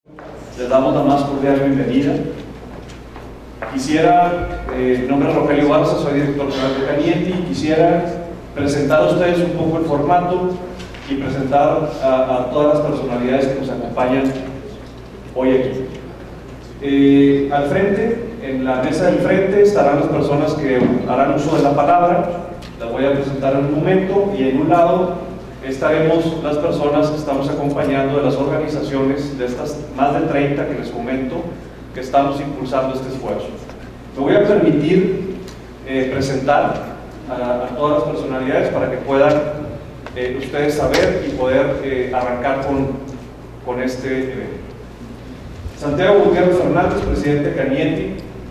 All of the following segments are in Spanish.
Les damos la más cordial bienvenida. Quisiera, mi nombre es Rogelio Barza, soy director general de Canieti, y quisiera presentar a ustedes un poco el formato y presentar a todas las personalidades que nos acompañan hoy aquí. Al frente, en la mesa del frente, estarán las personas que harán uso de la palabra. Las voy a presentar en un momento, y en un lado estaremos las personas que estamos acompañando de las organizaciones, de estas más de 30 que les comento, que estamos impulsando este esfuerzo. Me voy a permitir presentar a todas las personalidades para que puedan ustedes saber y poder arrancar con este evento. Santiago Gutiérrez Fernández, presidente de Canieti.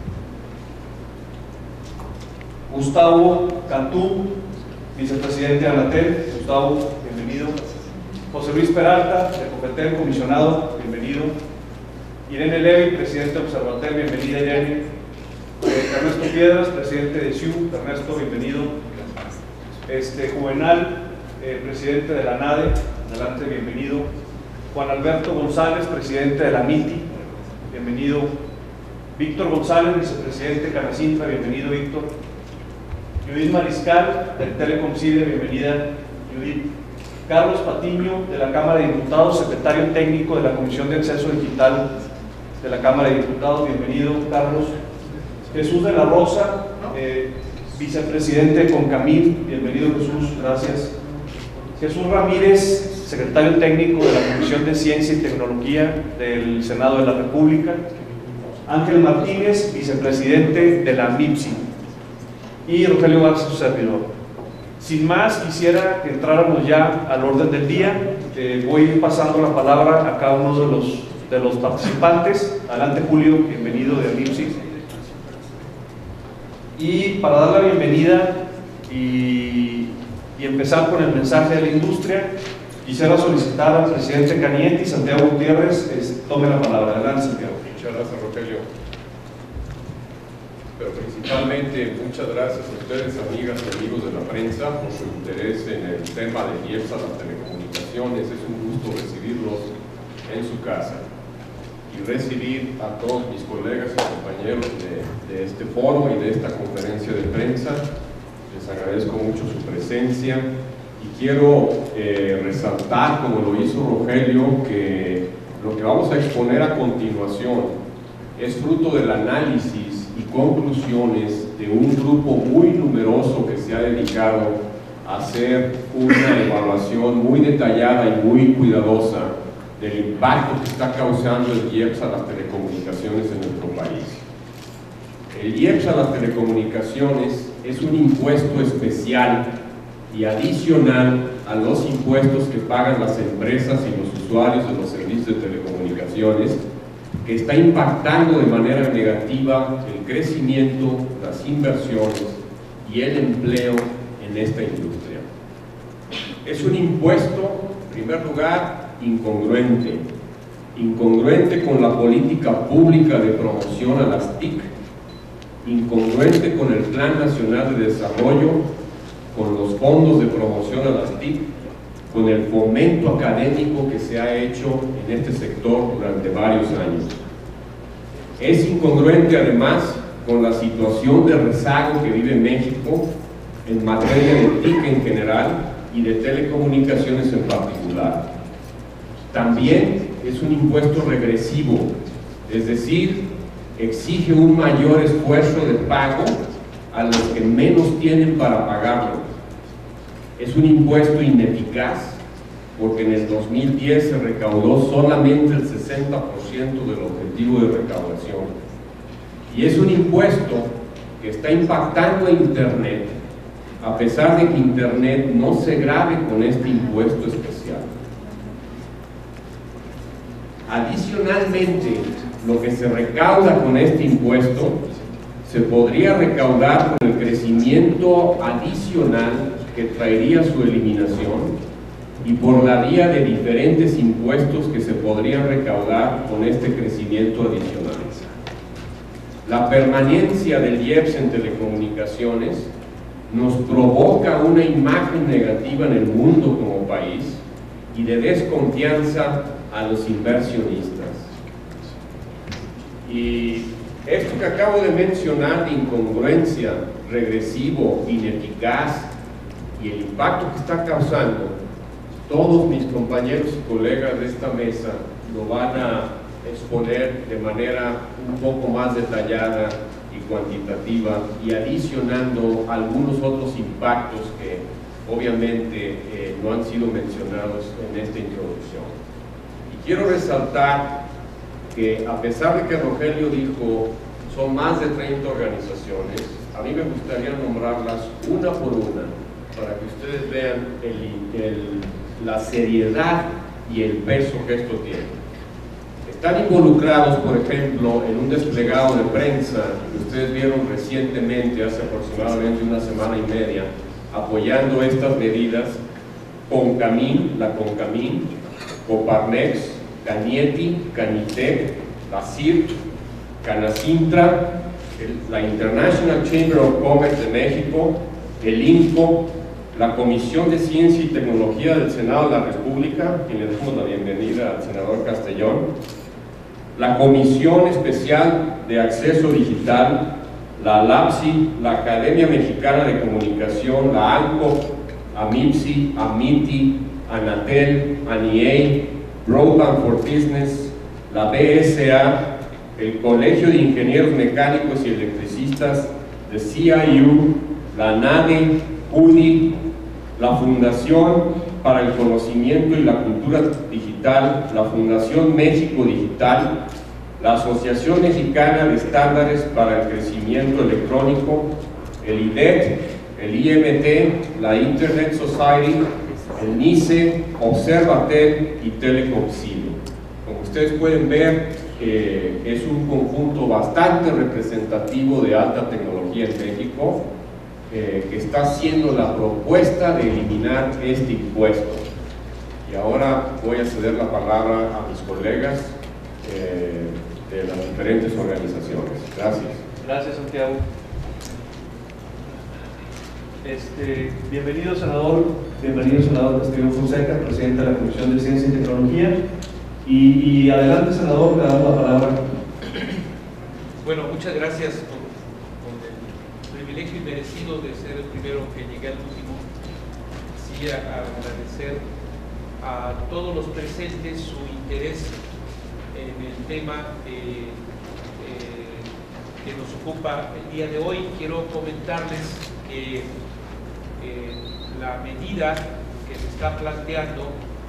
Gustavo Cantú, vicepresidente de Anatel. Gustavo, bienvenido. José Luis Peralta, de Copetel, comisionado, bienvenido. Irene Levy, presidente de Observatel, bienvenida Irene. Ernesto Piedras, presidente de SIU, Ernesto, bienvenido. Juvenal, presidente de la NADE, adelante, bienvenido. Juan Alberto González, presidente de la MITI, bienvenido. Víctor González, vicepresidente de Canacintra, bienvenido Víctor. Judith Mariscal, del Telecom CIDE, bienvenida Judith. Carlos Patiño, de la Cámara de Diputados, secretario técnico de la Comisión de Acceso Digital de la Cámara de Diputados, bienvenido Carlos. Jesús de la Rosa, vicepresidente de Concamil, bienvenido Jesús, gracias. Jesús Ramírez, secretario técnico de la Comisión de Ciencia y Tecnología del Senado de la República. Ángel Martínez, vicepresidente de la MIPSI. Y Rogelio Barza, su servidor. Sin más, quisiera que entráramos ya al orden del día. Voy pasando la palabra a cada uno de los participantes. Adelante Julio, bienvenido de MIPSI. Y para dar la bienvenida y empezar con el mensaje de la industria, quisiera solicitar al presidente Canieti, Santiago Gutiérrez, tome la palabra. Adelante, Santiago. Muchas gracias, Rogelio. Pero principalmente, muchas gracias a ustedes, amigas y amigos de la prensa, por su interés en el tema de IEPS a las telecomunicaciones. Es un gusto recibirlos en su casa y recibir a todos mis colegas y compañeros de este foro y de esta conferencia de prensa. Les agradezco mucho su presencia y quiero resaltar, como lo hizo Rogelio, que lo que vamos a exponer a continuación es fruto del análisis y conclusiones de un grupo muy numeroso que se ha dedicado a hacer una evaluación muy detallada y muy cuidadosa del impacto que está causando el IEPS a las telecomunicaciones en nuestro país. El IEPS a las telecomunicaciones es un impuesto especial y adicional a los impuestos que pagan las empresas y los usuarios de los servicios de telecomunicaciones, que está impactando de manera negativa el crecimiento, las inversiones y el empleo en esta industria. Es un impuesto, en primer lugar, incongruente con la política pública de promoción a las TIC, incongruente con el Plan Nacional de Desarrollo, con los fondos de promoción a las TIC, con el fomento académico que se ha hecho en este sector durante varios años. Es incongruente además con la situación de rezago que vive México en materia de TIC en general y de telecomunicaciones en particular. También es un impuesto regresivo, es decir, exige un mayor esfuerzo de pago a los que menos tienen para pagarlo. Es un impuesto ineficaz porque en el 2010 se recaudó solamente el 60% del objetivo de recaudación. Y es un impuesto que está impactando a Internet, a pesar de que Internet no se grave con este impuesto especial. Adicionalmente, lo que se recauda con este impuesto se podría recaudar con el crecimiento adicional que traería su eliminación y por la vía de diferentes impuestos que se podrían recaudar con este crecimiento adicional. La permanencia del IEPS en telecomunicaciones nos provoca una imagen negativa en el mundo como país y de desconfianza a los inversionistas. Y esto que acabo de mencionar de incongruencia, regresivo, ineficaz y el impacto que está causando, todos mis compañeros y colegas de esta mesa lo van a exponer de manera un poco más detallada y cuantitativa y adicionando algunos otros impactos que obviamente no han sido mencionados en esta introducción. Y quiero resaltar que a pesar de que Rogelio dijo son más de 30 organizaciones, a mí me gustaría nombrarlas una por una para que ustedes vean la seriedad y el peso que esto tiene. Están involucrados, por ejemplo, en un desplegado de prensa que ustedes vieron recientemente, hace aproximadamente una semana y media, apoyando estas medidas, Concamín, la Concamín, Coparmex, Canieti, Canitec, la CIRT, Canacintra, la International Chamber of Commerce de México, el INCO, la Comisión de Ciencia y Tecnología del Senado de la República, quien le damos la bienvenida al senador Castellón, la Comisión Especial de Acceso Digital, la LAPSI, la Academia Mexicana de Comunicación, la ANCO, AMIPSI, AMITI, ANATEL, ANIEI, Broadband for Business, la BSA, el Colegio de Ingenieros Mecánicos y Electricistas, de CIU, la NADE, UDI, la Fundación para el Conocimiento y la Cultura Digital, la Fundación México Digital, la Asociación Mexicana de Estándares para el Crecimiento Electrónico, el IDET, el IMT, la Internet Society, el NICE, Observatel y Telecomsilo. Como ustedes pueden ver, es un conjunto bastante representativo de alta tecnología en México, que está haciendo la propuesta de eliminar este impuesto. Y ahora voy a ceder la palabra a mis colegas de las diferentes organizaciones. Gracias. Gracias, Santiago. Bienvenido, senador Castillo Fonseca, presidente de la Comisión de Ciencia y Tecnología. Y adelante, senador, le damos la palabra. Bueno, muchas gracias por el privilegio inmerecido de ser el primero que llegué al último. Sí, agradecer a todos los presentes su interés en el tema que nos ocupa el día de hoy. Quiero comentarles que la medida que se está planteando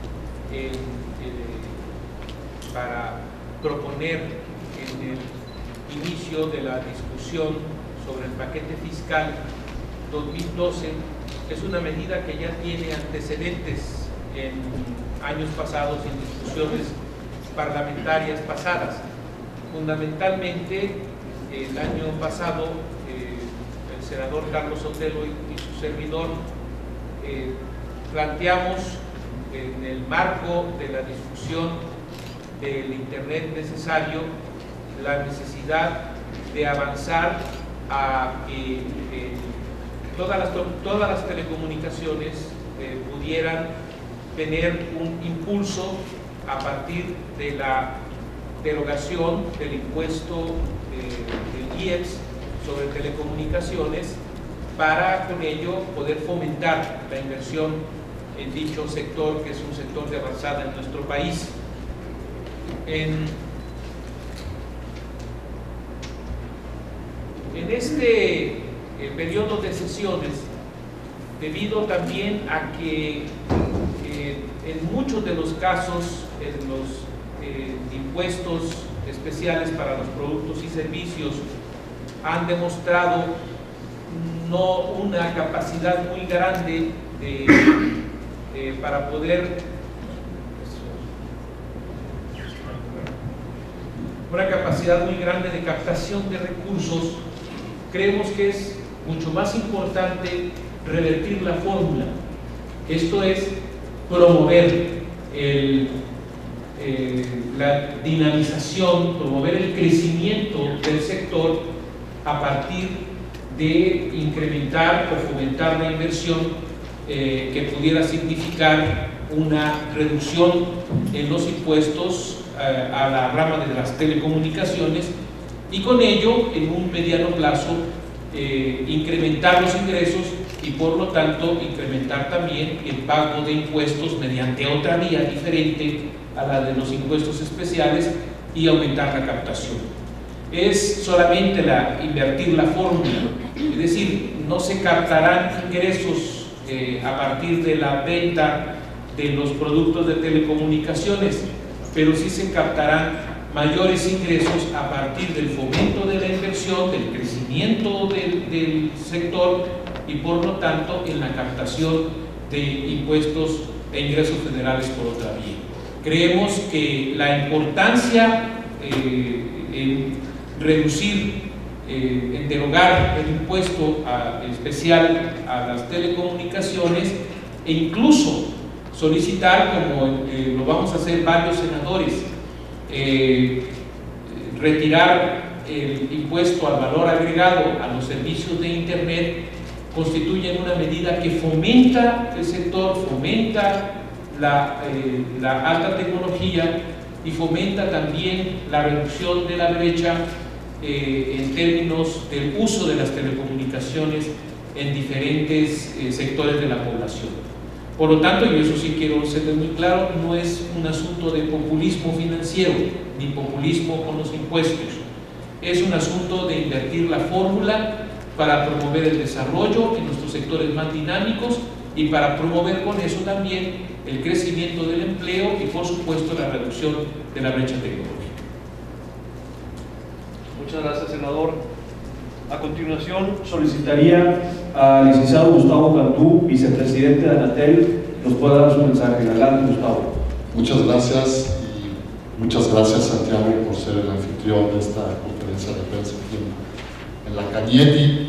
para proponer en el inicio de la discusión sobre el paquete fiscal 2012 es una medida que ya tiene antecedentes en años pasados, en discusiones parlamentarias pasadas. Fundamentalmente, el año pasado, el senador Carlos Sotelo y su servidor planteamos en el marco de la discusión del Internet necesario la necesidad de avanzar a que todas las telecomunicaciones pudieran tener un impulso a partir de la derogación del impuesto del IEPS sobre telecomunicaciones, para con ello poder fomentar la inversión en dicho sector, que es un sector de avanzada en nuestro país. En este periodo de sesiones, debido también a que en muchos de los casos, en los impuestos especiales para los productos y servicios han demostrado no una capacidad muy grande para poder una capacidad muy grande de captación de recursos. Creemos que es mucho más importante revertir la fórmula, esto es promover la dinamización, promover el crecimiento del sector a partir de incrementar o fomentar la inversión que pudiera significar una reducción en los impuestos a la rama de las telecomunicaciones y con ello, en un mediano plazo, incrementar los ingresos y por lo tanto incrementar también el pago de impuestos mediante otra vía diferente a la de los impuestos especiales y aumentar la captación. Es solamente invertir la fórmula, es decir, no se captarán ingresos a partir de la venta de los productos de telecomunicaciones, pero sí se captarán mayores ingresos a partir del fomento de la inversión, del crecimiento del sector y por lo tanto en la captación de impuestos e ingresos federales por otra vía. Creemos que la importancia en reducir, en derogar el impuesto especial a las telecomunicaciones e incluso solicitar, como lo vamos a hacer varios senadores, retirar el impuesto al valor agregado a los servicios de Internet, constituyen una medida que fomenta el sector, fomenta la alta tecnología y fomenta también la reducción de la brecha en términos del uso de las telecomunicaciones en diferentes sectores de la población. Por lo tanto, y eso sí quiero ser muy claro, no es un asunto de populismo financiero ni populismo con los impuestos, es un asunto de invertir la fórmula para promover el desarrollo en nuestros sectores más dinámicos y para promover con eso también el crecimiento del empleo y por supuesto la reducción de la brecha tecnológica. Muchas gracias, senador. A continuación solicitaría al licenciado Gustavo Cantú, vicepresidente de Anatel, nos pueda dar su mensaje. Adelante, Gustavo. Muchas gracias y muchas gracias, Santiago, por ser el anfitrión de esta conferencia de prensa aquí en la Cañete.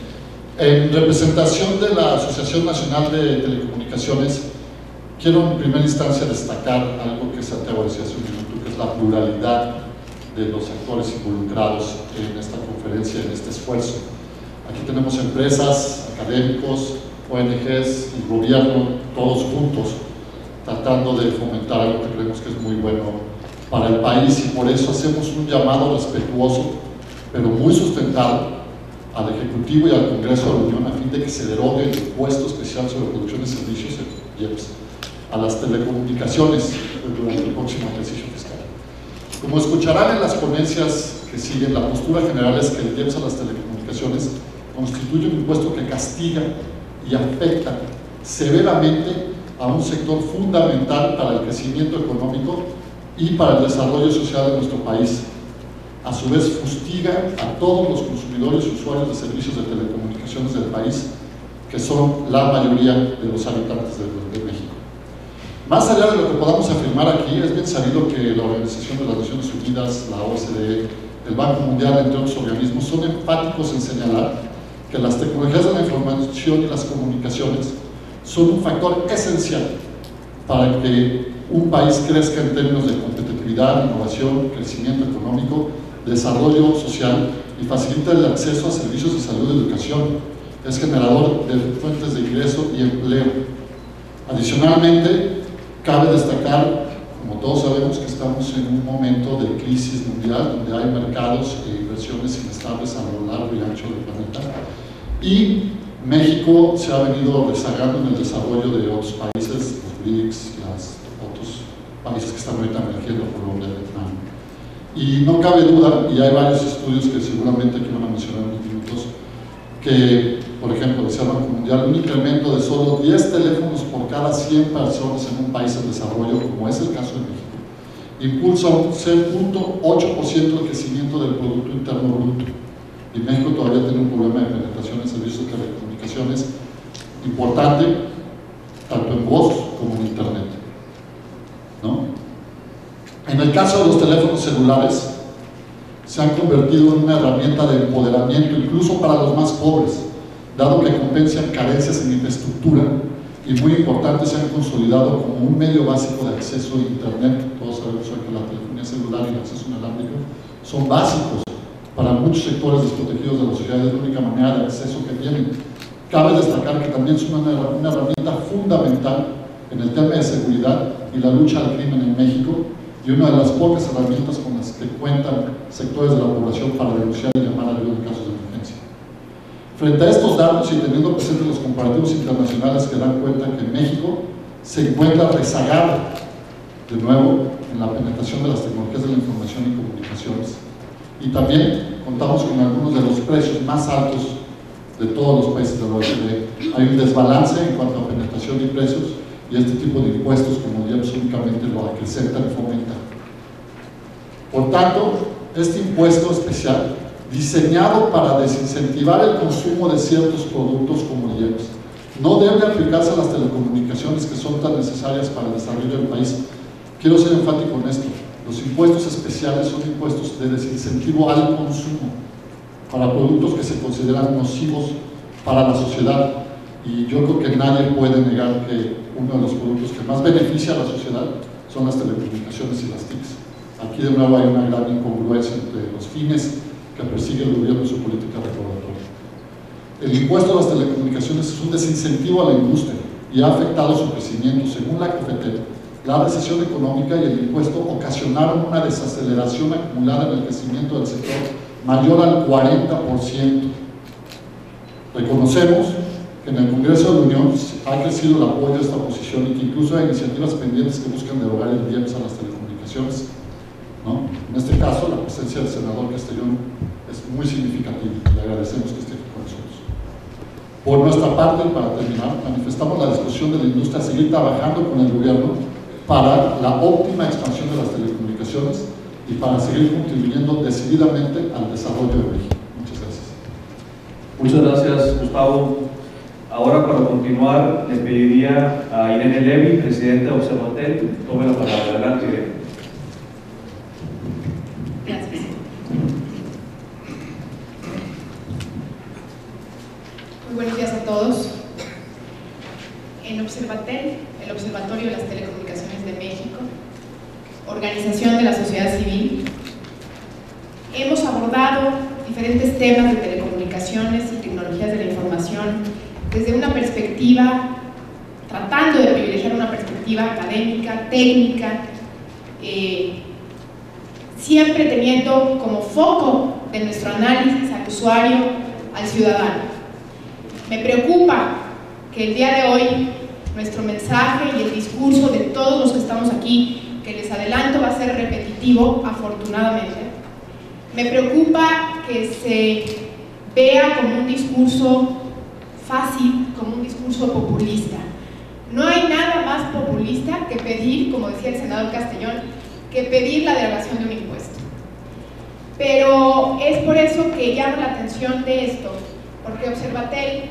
En representación de la Asociación Nacional de Telecomunicaciones, quiero en primera instancia destacar algo que Santiago decía hace un minuto, que es la pluralidad de los actores involucrados en esta conferencia, en este esfuerzo. Aquí tenemos empresas, académicos, ONGs y gobierno, todos juntos, tratando de fomentar algo que creemos que es muy bueno para el país, y por eso hacemos un llamado respetuoso, pero muy sustentado, al Ejecutivo y al Congreso de la Unión a fin de que se derogue el impuesto especial sobre producción de servicios, el IEPS, a las telecomunicaciones durante el próximo ejercicio fiscal. Como escucharán en las ponencias que siguen, la postura general es que el IEPS a las telecomunicaciones constituye un impuesto que castiga y afecta severamente a un sector fundamental para el crecimiento económico y para el desarrollo social de nuestro país. A su vez, fustiga a todos los consumidores y usuarios de servicios de telecomunicaciones del país, que son la mayoría de los habitantes de México. Más allá de lo que podamos afirmar aquí, es bien sabido que la Organización de las Naciones Unidas, la OCDE, el Banco Mundial, entre otros organismos, son enfáticos en señalar que las tecnologías de la información y las comunicaciones son un factor esencial para que un país crezca en términos de competitividad, innovación, crecimiento económico, desarrollo social y facilita el acceso a servicios de salud y educación. Es generador de fuentes de ingreso y empleo. Adicionalmente, cabe destacar, como todos sabemos, que estamos en un momento de crisis mundial donde hay mercados e inversiones inestables a lo largo y ancho del planeta, y México se ha venido rezagando en el desarrollo de otros países, los BRICS y los otros países que están ahorita emergiendo, Colombia, Vietnam. Y no cabe duda, y hay varios estudios que seguramente aquí van a mencionar en unos minutos, que, por ejemplo, decía el Banco Mundial, un incremento de solo 10 teléfonos por cada 100 personas en un país en desarrollo, como es el caso de México, impulsa un 0.8% de crecimiento del Producto Interno Bruto. Y México todavía tiene un problema de penetración en servicios de telecomunicaciones importante, tanto en voz como en Internet, ¿no? En el caso de los teléfonos celulares, se han convertido en una herramienta de empoderamiento incluso para los más pobres, dado que compensan carencias en infraestructura y, muy importante, se han consolidado como un medio básico de acceso a Internet. Todos sabemos que la telefonía celular y el acceso inalámbrico son básicos para muchos sectores desprotegidos de la sociedad, es la única manera de acceso que tienen. Cabe destacar que también son una herramienta fundamental en el tema de seguridad y la lucha al crimen en México, y una de las pocas herramientas con las que cuentan sectores de la población para denunciar y llamar a ayuda en casos de emergencia. Frente a estos datos y teniendo presentes los comparativos internacionales que dan cuenta que México se encuentra rezagado de nuevo en la penetración de las tecnologías de la información y comunicaciones, y también contamos con algunos de los precios más altos de todos los países de la OECD. Hay un desbalance en cuanto a penetración y precios, y este tipo de impuestos, como diríamos, únicamente lo acrecentan y fomentan. Por tanto, este impuesto especial, diseñado para desincentivar el consumo de ciertos productos como hierbas, no debe aplicarse a las telecomunicaciones que son tan necesarias para el desarrollo del país. Quiero ser enfático en esto: los impuestos especiales son impuestos de desincentivo al consumo para productos que se consideran nocivos para la sociedad, y yo creo que nadie puede negar que uno de los productos que más beneficia a la sociedad son las telecomunicaciones y las TICs. Aquí de nuevo hay una gran incongruencia entre los fines que persigue el gobierno y su política recaudatoria. El impuesto a las telecomunicaciones es un desincentivo a la industria y ha afectado su crecimiento. Según la COFETEL, la recesión económica y el impuesto ocasionaron una desaceleración acumulada en el crecimiento del sector mayor al 40%. Reconocemos que en el Congreso de la Unión ha crecido el apoyo a esta posición y que incluso hay iniciativas pendientes que buscan derogar el IEPS a las telecomunicaciones, ¿no? En este caso, la presencia del senador Castellón es muy significativa. Le agradecemos que esté aquí con nosotros. Por nuestra parte, para terminar, manifestamos la disposición de la industria a seguir trabajando con el gobierno para la óptima expansión de las telecomunicaciones y para seguir contribuyendo decididamente al desarrollo de México. Muchas gracias. Muchas gracias, Gustavo. Ahora, para continuar, le pediría a Irene Levy, presidenta de Observatel, tome la palabra. Adelante, Irene. Gracias. Muy buenos días a todos. En Observatel, el Observatorio de las Telecomunicaciones de México, organización de la sociedad civil, hemos abordado diferentes temas de telecomunicaciones y tecnologías de la información desde una perspectiva, tratando de privilegiar una perspectiva académica, técnica, siempre teniendo como foco de nuestro análisis al usuario, al ciudadano. Me preocupa que el día de hoy nuestro mensaje y el discurso de todos los que estamos aquí, que les adelanto va a ser repetitivo, afortunadamente. Me preocupa que se vea como un discurso fácil, como un discurso populista. No hay nada más populista que pedir, como decía el senador Castellón, que pedir la derogación de un impuesto. Pero es por eso que llamo la atención de esto, porque Observatel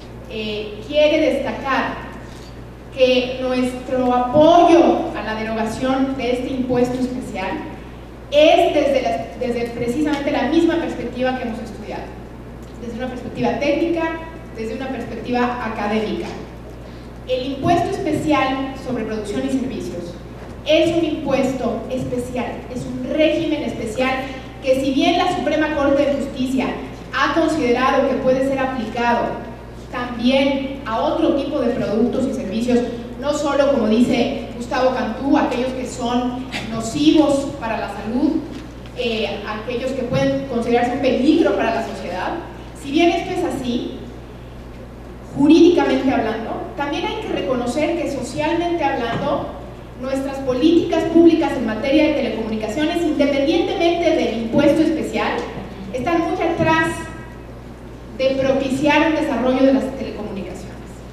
quiere destacar que nuestro apoyo a la derogación de este impuesto especial es desde precisamente la misma perspectiva que hemos estudiado, desde una perspectiva técnica, desde una perspectiva académica. El impuesto especial sobre producción y servicios es un impuesto especial, es un régimen especial que, si bien la Suprema Corte de Justicia ha considerado que puede ser aplicado también a otro tipo de productos y servicios, no solo, como dice Gustavo Cantú, aquellos que son nocivos para la salud, aquellos que pueden considerarse un peligro para la sociedad. Si bien esto es así, jurídicamente hablando, también hay que reconocer que socialmente hablando, nuestras políticas públicas en materia de telecomunicaciones, independientemente del impuesto especial, están muy atrás de propiciar un desarrollo de las telecomunicaciones.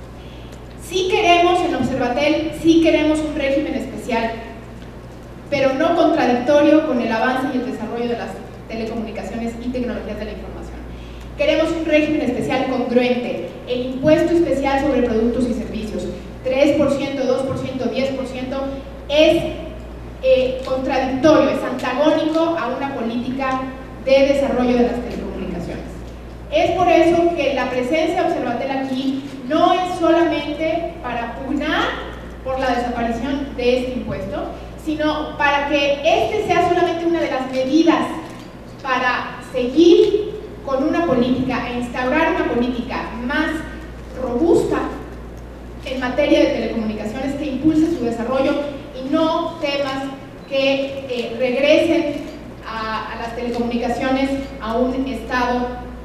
Sí queremos en Observatel, sí queremos un régimen especial, pero no contradictorio con el avance y el desarrollo de las telecomunicaciones y tecnologías de la información. Queremos un régimen especial congruente. El impuesto especial sobre productos y servicios, 3%, 2%, 10%, es contradictorio, es antagónico a una política de desarrollo de las telecomunicaciones. Es por eso que la presencia de Observatel aquí no es solamente para pugnar por la desaparición de este impuesto, sino para que este sea solamente una de las medidas para seguir con una política e instaurar una política más robusta en materia de telecomunicaciones que impulse su desarrollo, y no temas que regresen a las telecomunicaciones a un estado,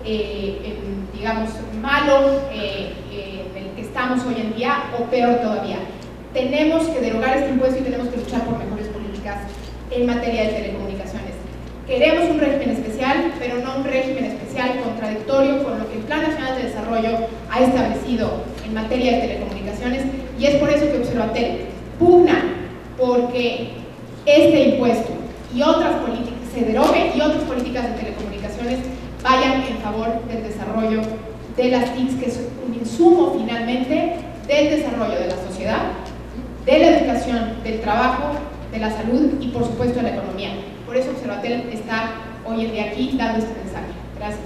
digamos, malo en el que estamos hoy en día, o peor todavía. Tenemos que derogar este impuesto y tenemos que luchar por mejores políticas en materia de telecomunicaciones. Queremos un régimen especial, pero no un régimen especial contradictorio con lo que el Plan Nacional de Desarrollo ha establecido en materia de telecomunicaciones, y es por eso que Observatel pugna porque este impuesto y otras políticas se derogue y otras políticas de telecomunicaciones vayan en favor del desarrollo de las TICs, que es un insumo finalmente del desarrollo de la sociedad, de la educación, del trabajo, de la salud y por supuesto de la economía. Por eso Observatel está hoy en día aquí dando este mensaje. Gracias.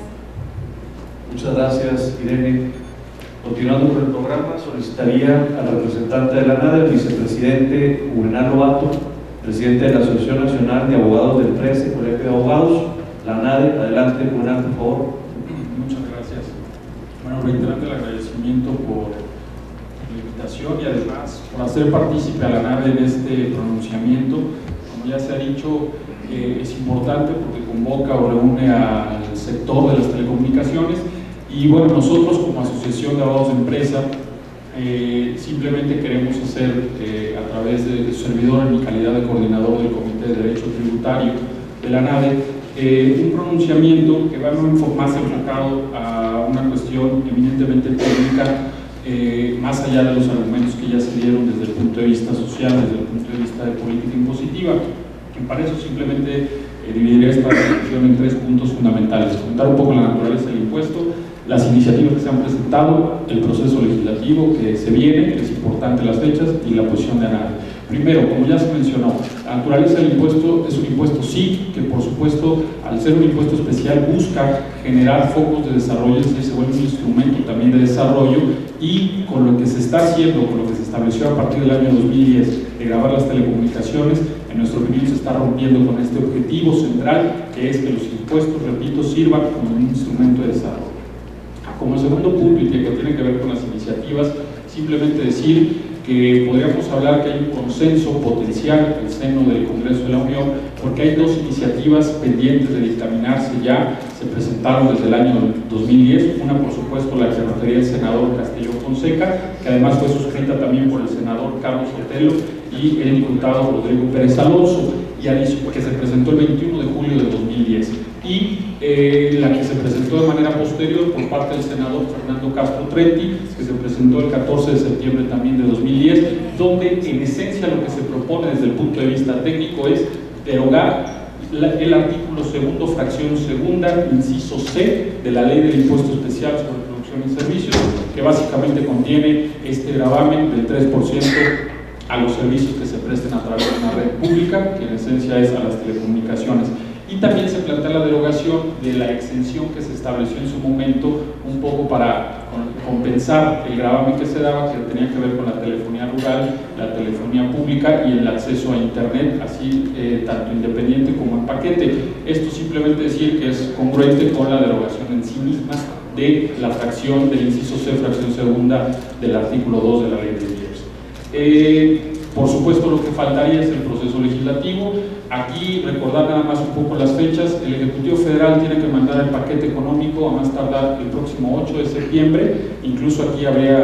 Muchas gracias, Irene. Continuando con el programa, solicitaría al representante de la NADE, el vicepresidente Juvenal Lobato, presidente de la Asociación Nacional de Abogados del PRESE, Colegio de Abogados, la NADE. Adelante, Juvenal, por favor. Muchas gracias. Bueno, reiterando el agradecimiento por la invitación y además por hacer partícipe a la NADE en este pronunciamiento. Como ya se ha dicho, es importante porque convoca o reúne al sector de las telecomunicaciones, y bueno, nosotros como Asociación de Abogados de Empresa simplemente queremos hacer a través de su servidor, en mi calidad de coordinador del Comité de Derecho Tributario de la NADE, un pronunciamiento que va más enfocado a una cuestión eminentemente técnica, más allá de los argumentos que ya se dieron desde el punto de vista social, desde el punto de vista de política impositiva. Y para eso simplemente dividiré esta discusión en 3 puntos fundamentales: comentar un poco la naturaleza del impuesto, las iniciativas que se han presentado, el proceso legislativo que se viene, que es importante las fechas, y la posición de ANADE. Primero, como ya se mencionó, la naturaleza del impuesto es un impuesto sí, que por supuesto, al ser un impuesto especial, busca generar focos de desarrollo, es decir, se vuelve un instrumento también de desarrollo, y con lo que se está haciendo, con lo que se estableció a partir del año 2010 de gravar las telecomunicaciones, en nuestra opinión se está rompiendo con este objetivo central, que es que los impuestos, repito, sirvan como un instrumento de desarrollo. Como segundo punto, y que tiene que ver con las iniciativas, simplemente decir que podríamos hablar que hay un consenso potencial en el seno del Congreso de la Unión, porque hay 2 iniciativas pendientes de dictaminarse ya, se presentaron desde el año 2010, una por supuesto la que refería el senador Castillo Fonseca, que además fue suscrita también por el senador Carlos Sotelo y el diputado Rodrigo Pérez Alonso, y que se presentó el 21 de julio de 2010, y la que se presentó de manera posterior por parte del senador Fernando Castro Trenti, que se presentó el 14 de septiembre también de 2010, donde en esencia lo que se propone desde el punto de vista técnico es derogar el artículo 2º, fracción 2ª, inciso C de la Ley del Impuesto Especial sobre Producción y Servicios, que básicamente contiene este gravamen del 3% a los servicios que se presten a través de una red pública, que en esencia es a las telecomunicaciones. Y también se plantea la derogación de la exención que se estableció en su momento, un poco para compensar el gravamen que se daba, que tenía que ver con la telefonía rural, la telefonía pública y el acceso a internet, así tanto independiente como en paquete. Esto simplemente decir que es congruente con la derogación en sí misma de la fracción del inciso C, fracción 2ª del artículo 2 de la ley de IEPS. Por supuesto, lo que faltaría es el proceso legislativo. Aquí recordar nada más un poco las fechas. El Ejecutivo Federal tiene que mandar el paquete económico a más tardar el próximo 8 de septiembre. Incluso aquí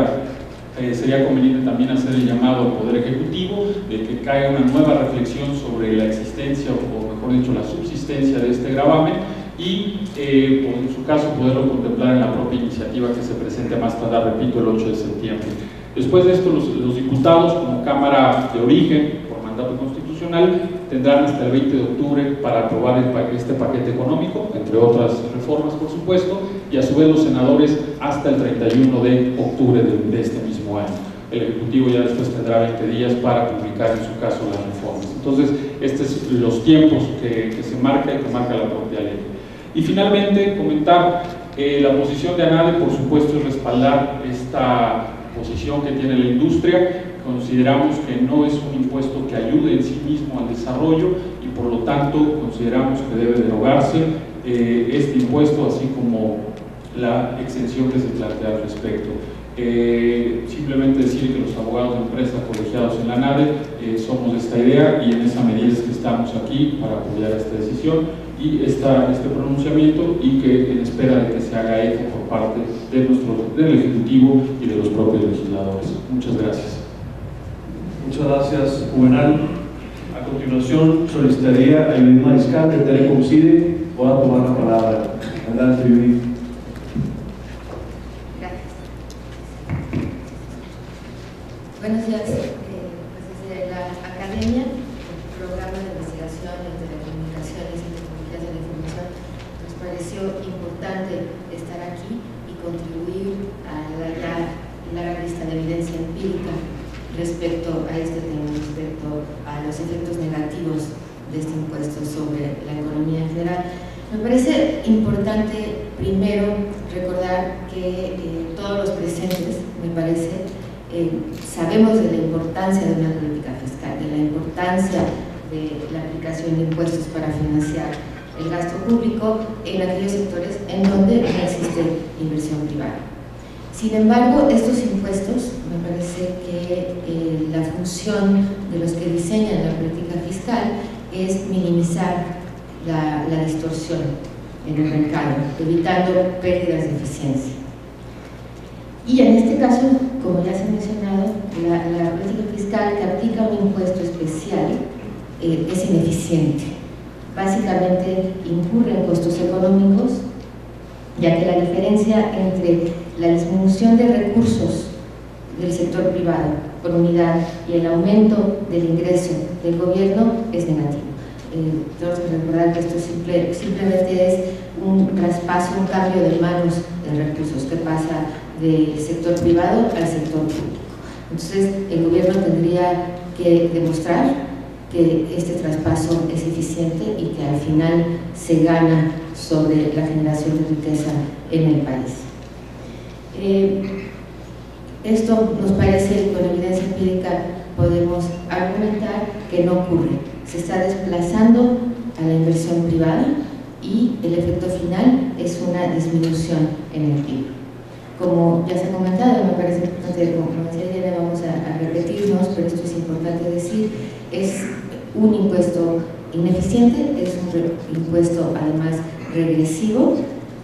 sería conveniente también hacer el llamado al Poder Ejecutivo de que caiga una nueva reflexión sobre la existencia, o mejor dicho, la subsistencia de este gravamen, y en su caso poderlo contemplar en la propia iniciativa que se presente a más tardar, repito, el 8 de septiembre. Después de esto, los diputados, como Cámara de Origen, por mandato constitucional, tendrán hasta el 20 de octubre para aprobar este paquete económico, entre otras reformas, por supuesto, y a su vez los senadores hasta el 31 de octubre de este mismo año. El Ejecutivo ya después tendrá 20 días para publicar, en su caso, las reformas. Entonces, estos son los tiempos que se marca y que marca la propia ley. Y finalmente, comentar la posición de ANADE, por supuesto, es respaldar esta posición que tiene la industria. Consideramos que no es un impuesto que ayude en sí mismo al desarrollo y por lo tanto consideramos que debe derogarse este impuesto, así como la exención que se plantea al respecto. Simplemente decir que los abogados de empresa colegiados en la NADE somos de esta idea, y en esa medida es que estamos aquí para apoyar esta decisión y este pronunciamiento, y que en espera de que se haga eco por parte del Ejecutivo y de los propios legisladores. Muchas gracias. Muchas gracias, Juvenal. A continuación, solicitaría a Judith Mariscal de Telecomcide pueda tomar la palabra. Adelante, Judith. Gracias. Buenos días. Pues desde la Academia, el programa de investigación en telecomunicaciones y tecnologías de la información, nos pareció importante estar aquí y contribuir a la larga lista de evidencia empírica respecto a este tema, respecto a los efectos negativos de este impuesto sobre la economía en general. Me parece importante primero recordar que todos los presentes, me parece, sabemos de la importancia de una política fiscal, de la importancia de la aplicación de impuestos para financiar el gasto público en aquellos sectores en donde no existe inversión privada. Sin embargo, estos impuestos, me parece que la función de los que diseñan la política fiscal es minimizar la distorsión en el mercado, evitando pérdidas de eficiencia. Y en este caso, como ya se ha mencionado, la política fiscal que aplica un impuesto especial es ineficiente. Básicamente incurre en costos económicos, ya que la diferencia entre la disminución de recursos del sector privado por unidad y el aumento del ingreso del gobierno es negativo. Tenemos que recordar que esto simplemente es un traspaso, un cambio de manos de recursos que pasa del sector privado al sector público. Entonces, el gobierno tendría que demostrar que este traspaso es eficiente y que al final se gana sobre la generación de riqueza en el país. Esto nos parece, con evidencia empírica podemos argumentar que no ocurre. Se está desplazando a la inversión privada y el efecto final es una disminución en el PIB. Como ya se ha comentado, me parece importante, como decía Diana, vamos a repetirnos, pero esto es importante decir, es un impuesto ineficiente, es un impuesto además regresivo,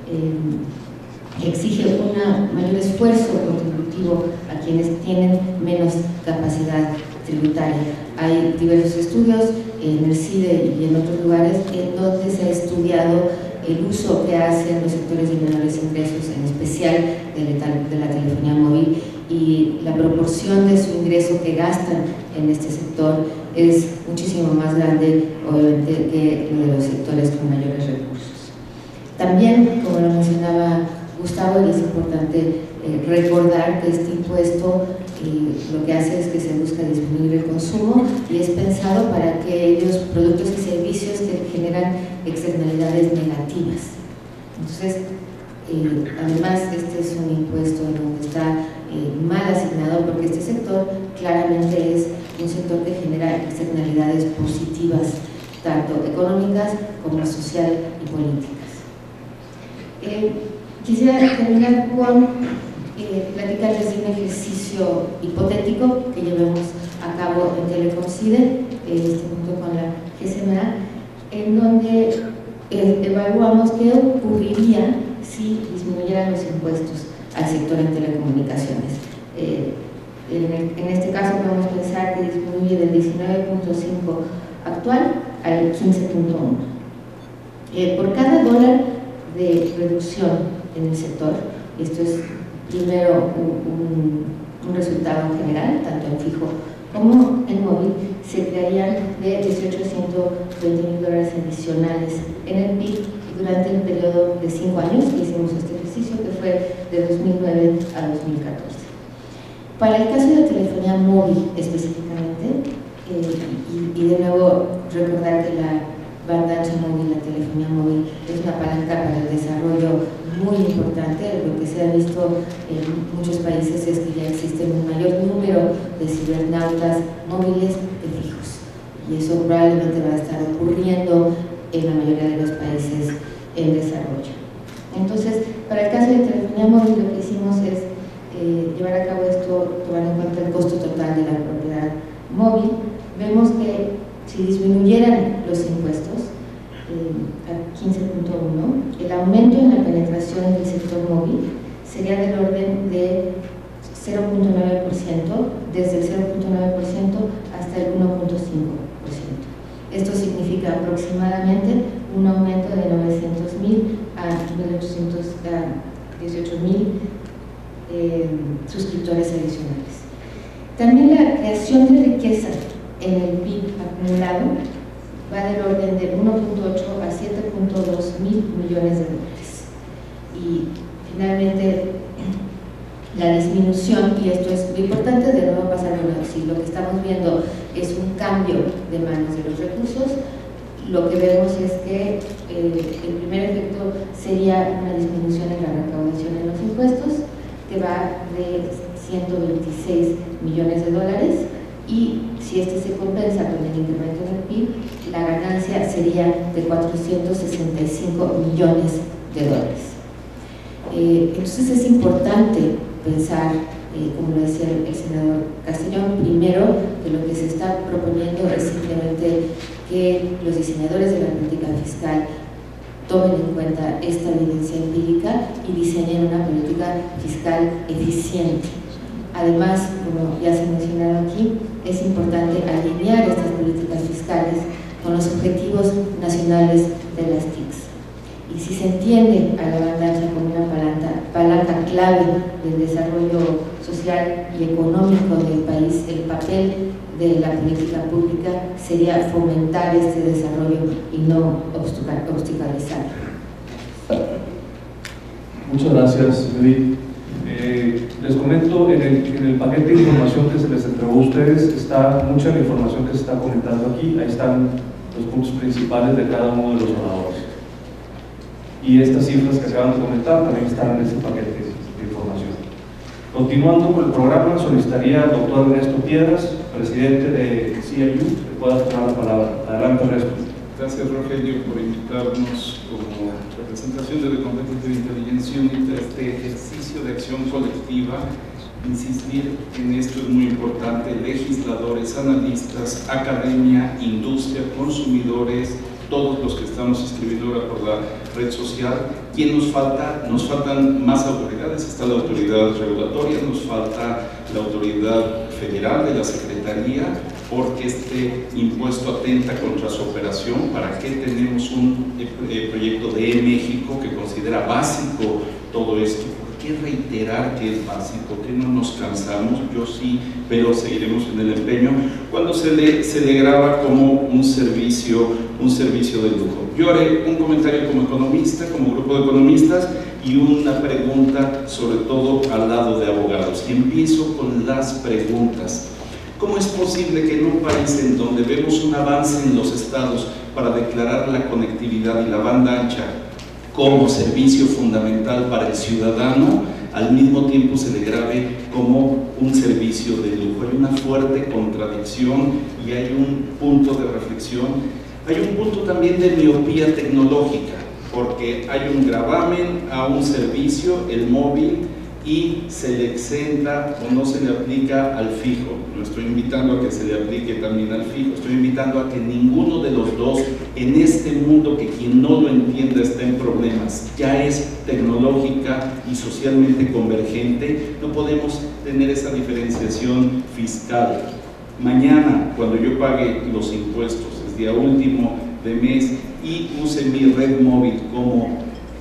exige un mayor esfuerzo contributivo a quienes tienen menos capacidad tributaria. Hay diversos estudios en el CIDE y en otros lugares en donde se ha estudiado el uso que hacen los sectores de menores ingresos, en especial de la telefonía móvil, y la proporción de su ingreso que gastan en este sector es muchísimo más grande, obviamente, que lo de los sectores con mayores recursos. También, como lo mencionaba Gustavo, y es importante recordar que este impuesto lo que hace es que se busca disminuir el consumo y es pensado para aquellos productos y servicios que generan externalidades negativas. Entonces, además, este es un impuesto en donde está mal asignado, porque este sector claramente es un sector que genera externalidades positivas, tanto económicas como social y políticas. Quisiera terminar con platicarles de un ejercicio hipotético que llevamos a cabo en Telecomcide, junto con la GCMA, en donde evaluamos qué ocurriría si disminuyeran los impuestos al sector en telecomunicaciones. En este caso podemos pensar que disminuye del 19.5 actual al 15.1. Por cada dólar de reducción en el sector, esto es primero un resultado general, tanto en fijo como en móvil, se crearían de 18 a 120 mil dólares adicionales en el PIB durante el periodo de 5 años que hicimos este ejercicio, que fue de 2009 a 2014. Para el caso de telefonía móvil específicamente, y de nuevo recordar que la banda ancha móvil, la telefonía móvil, es una palanca para el desarrollo muy importante. Lo que se ha visto en muchos países es que ya existe un mayor número de cibernautas móviles que fijos, y eso probablemente va a estar ocurriendo en la mayoría de los países en desarrollo. Entonces, para el caso de telefonía móvil, lo que hicimos es llevar móvil, vemos que si disminuyeran los impuestos a 15.1, el aumento en la penetración del sector móvil sería del orden de 0.9%, desde el 0.9% hasta el 1.5%. Esto significa aproximadamente un aumento de 900.000 a 18.000 suscriptores adicionales. También la creación de riqueza en el PIB acumulado va del orden de 1.8 a 7.2 mil millones de dólares. Y finalmente, la disminución, y esto es lo importante de no pasar una, si lo que estamos viendo es un cambio de manos de los recursos, lo que vemos es que el primer efecto sería una disminución en la recaudación en los impuestos, que va de 126 millones de dólares, y si este se compensa con el incremento del PIB, la ganancia sería de 465 millones de dólares. Entonces es importante pensar, como lo decía el senador Castellón, primero que lo que se está proponiendo es simplemente que los diseñadores de la política fiscal tomen en cuenta esta evidencia empírica y diseñen una política fiscal eficiente. Además, como ya se ha mencionado aquí, es importante alinear estas políticas fiscales con los objetivos nacionales de las TICs. Y si se entiende a la banda ancha como una palanca clave del desarrollo social y económico del país, el papel de la política pública sería fomentar este desarrollo y no obstaculizarlo. Muchas gracias, Edith. Les comento, en el paquete de información que se les entregó a ustedes está mucha de la información que se está comentando aquí. Ahí están los puntos principales de cada uno de los oradores. Y estas cifras que acaban de comentar también están en ese paquete de información. Continuando con el programa, solicitaría al doctor Ernesto Piedras, presidente de CIU, que pueda tomar la palabra. Adelante, Ernesto. Gracias, Rogelio, por invitarnos como representación de The Competitive Intelligence Unit a este ejercicio de acción colectiva. Insistir en esto es muy importante: legisladores, analistas, academia, industria, consumidores, todos los que estamos escribiendo ahora por la red social. ¿Quién nos falta? Nos faltan más autoridades. Está la autoridad regulatoria, nos falta la autoridad federal de la Secretaría, porque este impuesto atenta contra su operación. ¿Para qué tenemos un proyecto de México que considera básico todo esto? ¿Por qué reiterar que es básico? ¿Por qué no nos cansamos? Yo sí, pero seguiremos en el empeño cuando se le graba como un servicio de lujo. Yo haré un comentario como economista, como grupo de economistas, y una pregunta sobre todo al lado de abogados. Y empiezo con las preguntas. ¿Cómo es posible que en un país en donde vemos un avance en los estados para declarar la conectividad y la banda ancha como servicio fundamental para el ciudadano, al mismo tiempo se le grabe como un servicio de lujo? Hay una fuerte contradicción y hay un punto de reflexión. Hay un punto también de miopía tecnológica, porque hay un gravamen a un servicio, el móvil, y se le exenta o no se le aplica al fijo. No estoy invitando a que se le aplique también al fijo, estoy invitando a que ninguno de los dos, en este mundo que quien no lo entienda está en problemas, ya es tecnológica y socialmente convergente, no podemos tener esa diferenciación fiscal. Mañana, cuando yo pague los impuestos, el día último de mes, y use mi red móvil como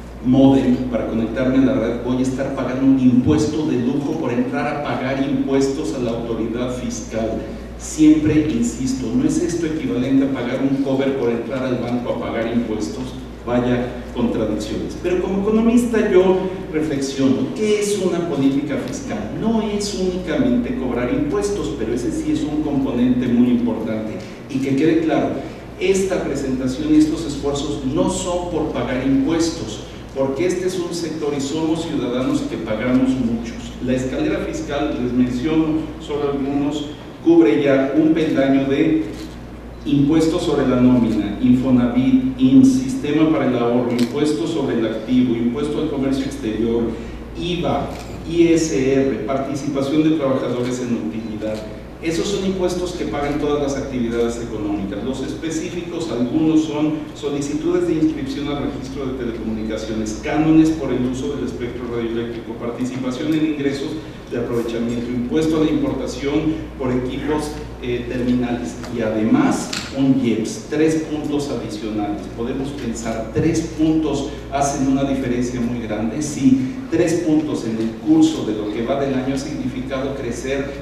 módem para conectarme a la red, voy a estar pagando un impuesto de lujo por entrar a pagar impuestos a la autoridad fiscal. Siempre insisto, ¿no es esto equivalente a pagar un cover por entrar al banco a pagar impuestos? Vaya contradicciones. Pero como economista yo reflexiono, ¿qué es una política fiscal? No es únicamente cobrar impuestos, pero ese sí es un componente muy importante. Y que quede claro, esta presentación y estos esfuerzos no son por pagar impuestos, porque este es un sector y somos ciudadanos que pagamos muchos. La escalera fiscal, les menciono solo algunos, cubre ya un peldaño de impuestos sobre la nómina, Infonavit, IMSS, Sistema para el Ahorro, impuestos sobre el activo, impuesto al comercio exterior, IVA, ISR, participación de trabajadores en utilidad. Esos son impuestos que pagan todas las actividades económicas. Los específicos, algunos son solicitudes de inscripción al registro de telecomunicaciones, cánones por el uso del espectro radioeléctrico, participación en ingresos de aprovechamiento, impuesto a la importación por equipos terminales y además un IEPS, 3 puntos adicionales. Podemos pensar, 3 puntos hacen una diferencia muy grande. Sí, 3 puntos en el curso de lo que va del año ha significado crecer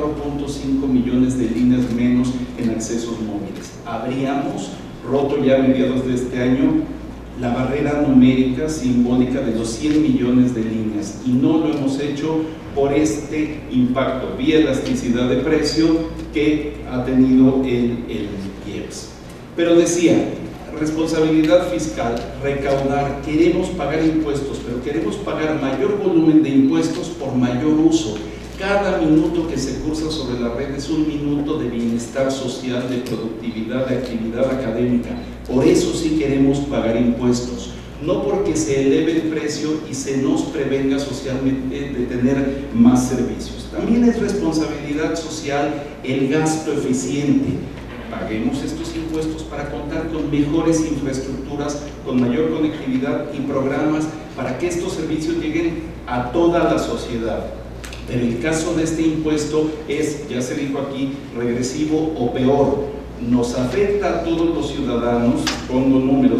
4.5 millones de líneas menos en accesos móviles. Habríamos roto ya a mediados de este año la barrera numérica simbólica de los 100 millones de líneas y no lo hemos hecho por este impacto vía elasticidad de precio que ha tenido el IEPS. Pero decía, responsabilidad fiscal, recaudar, queremos pagar impuestos, pero queremos pagar mayor volumen de impuestos por mayor uso. Cada minuto que se cursa sobre la red es un minuto de bienestar social, de productividad, de actividad académica. Por eso sí queremos pagar impuestos, no porque se eleve el precio y se nos prevenga socialmente de tener más servicios. También es responsabilidad social el gasto eficiente. Paguemos estos impuestos para contar con mejores infraestructuras, con mayor conectividad y programas para que estos servicios lleguen a toda la sociedad. Pero el caso de este impuesto es, ya se dijo aquí, regresivo o peor. Nos afecta a todos los ciudadanos, pongo números,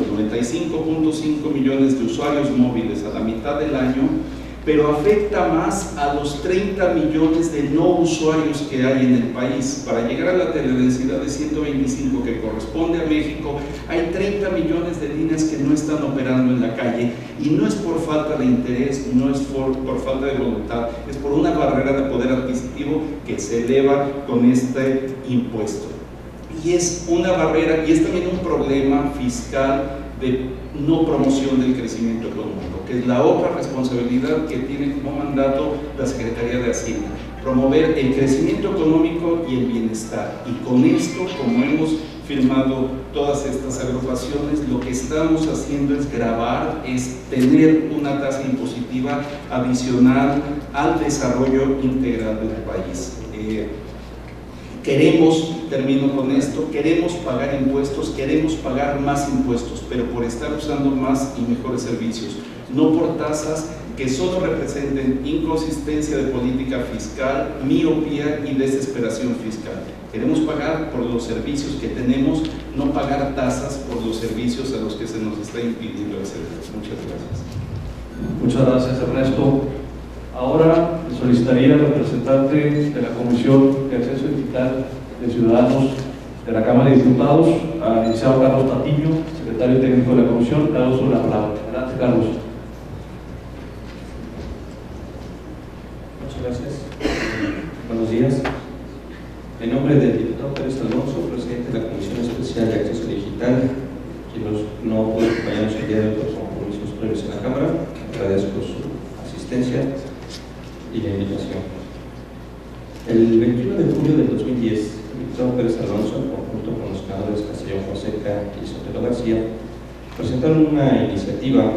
95.5 millones de usuarios móviles a la mitad del año, pero afecta más a los 30 millones de no usuarios que hay en el país. Para llegar a la teledensidad de 125 que corresponde a México, hay 30 millones de líneas que no están operando en la calle, y no es por falta de interés, no es por falta de voluntad, es por una barrera de poder adquisitivo que se eleva con este impuesto. Y es una barrera, y es también un problema fiscal de no promoción del crecimiento económico, que es la otra responsabilidad que tiene como mandato la Secretaría de Hacienda, promover el crecimiento económico y el bienestar. Y con esto, como hemos firmado todas estas agrupaciones, lo que estamos haciendo es gravar, es tener una tasa impositiva adicional al desarrollo integral del país. Queremos, termino con esto, queremos pagar impuestos, queremos pagar más impuestos, pero por estar usando más y mejores servicios, no por tasas que solo representen inconsistencia de política fiscal, miopía y desesperación fiscal. Queremos pagar por los servicios que tenemos, no pagar tasas por los servicios a los que se nos está impidiendo acceder. Muchas gracias. Muchas gracias, Ernesto. Ahora solicitaría al representante de la Comisión de Acceso Digital de Ciudadanos de la Cámara de Diputados, al licenciado Carlos Patiño, secretario técnico de la Comisión. Carlos, la palabra. Adelante, Carlos. Muchas gracias. Buenos días. En nombre del diputado Pérez Alonso, presidente de la Comisión Especial de Acceso Digital, quien no puede acompañarnos el día de hoy por compromisos previos en la Cámara, agradezco su asistencia y la invitación. El 21 de julio del 2010, el diputado Pérez Alonso, en conjunto con los senadores Castellón Fonseca y Sotelo García, presentaron una iniciativa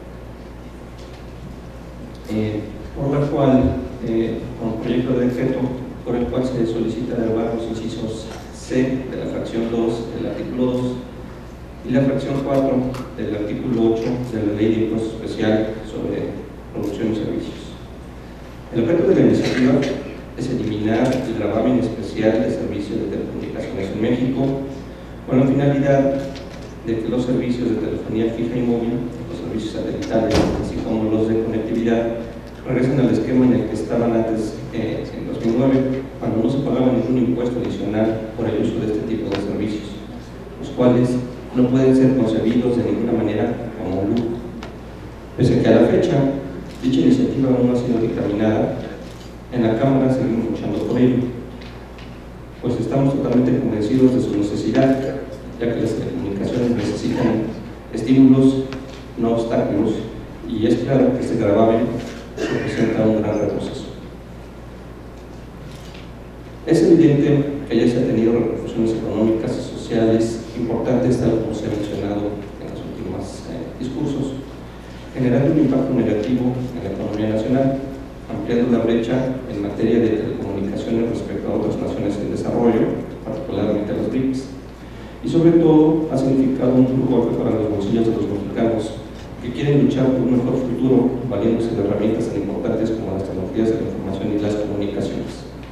por la cual, con un proyecto de decreto por el cual se solicita derogar los incisos C de la fracción 2 del artículo 2 y la fracción 4 del artículo 8 de la Ley de Impuesto Especial sobre Producción y Servicios. El objeto de la iniciativa es eliminar el gravamen especial de servicios de telecomunicaciones en México con la finalidad de que los servicios de telefonía fija y móvil, los servicios satelitales, así como los de conectividad, regresen al esquema en el que estaban antes, en 2009, cuando no se pagaba ningún impuesto adicional por el uso de este tipo de servicios, los cuales no pueden ser concebidos de ninguna manera como un lucro. Pese a que a la fecha dicha iniciativa aún no ha sido dictaminada, en la Cámara seguimos luchando por ello, pues estamos totalmente convencidos de su necesidad, ya que las telecomunicaciones necesitan estímulos, no obstáculos, y es claro que este gravamen representa un gran retroceso. Es evidente que ya se han tenido repercusiones económicas y sociales importantes, tal como se ha mencionado en los últimos discursos, generando un impacto negativo en la economía nacional. ampliando la brecha en materia de telecomunicaciones respecto a otras naciones en desarrollo, particularmente a los BRICS. Y sobre todo ha significado un duro golpe para los bolsillos de los mexicanos que quieren luchar por un mejor futuro valiéndose de herramientas tan importantes como las tecnologías de la información y las comunicaciones.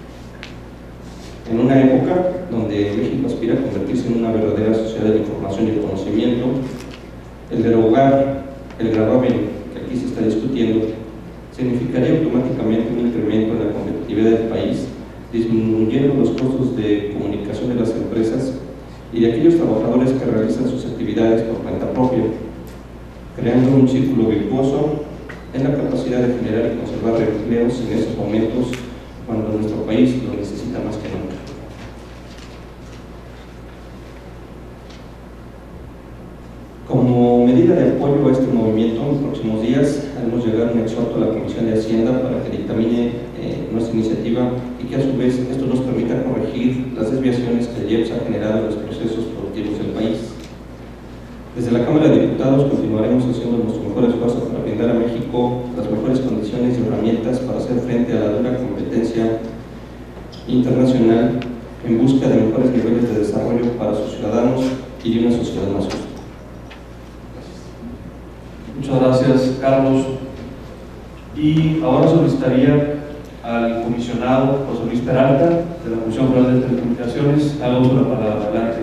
En una época donde México aspira a convertirse en una verdadera sociedad de la información y el conocimiento, el derogar el gravamen que aquí se está discutiendo significaría automáticamente un incremento en la competitividad del país, disminuyendo los costos de comunicación de las empresas y de aquellos trabajadores que realizan sus actividades por cuenta propia, creando un círculo virtuoso en la capacidad de generar y conservar empleos en esos momentos cuando nuestro país lo necesita más que nunca. Como medida de apoyo a este movimiento, en los próximos días haremos llegar un exhorto a la Comisión de Hacienda para que dictamine nuestra iniciativa y que a su vez esto nos permita corregir las desviaciones que el IEPS ha generado en los procesos productivos del país. Desde la Cámara de Diputados continuaremos haciendo nuestro mejor esfuerzo para brindar a México las mejores condiciones y herramientas para hacer frente a la dura competencia internacional en busca de mejores niveles de desarrollo para sus ciudadanos y de una sociedad más justa. Muchas gracias, Carlos. Y ahora solicitaría al comisionado José Luis Peralta, de la Comisión Federal de Telecomunicaciones, haga uso de la palabra. Adelante.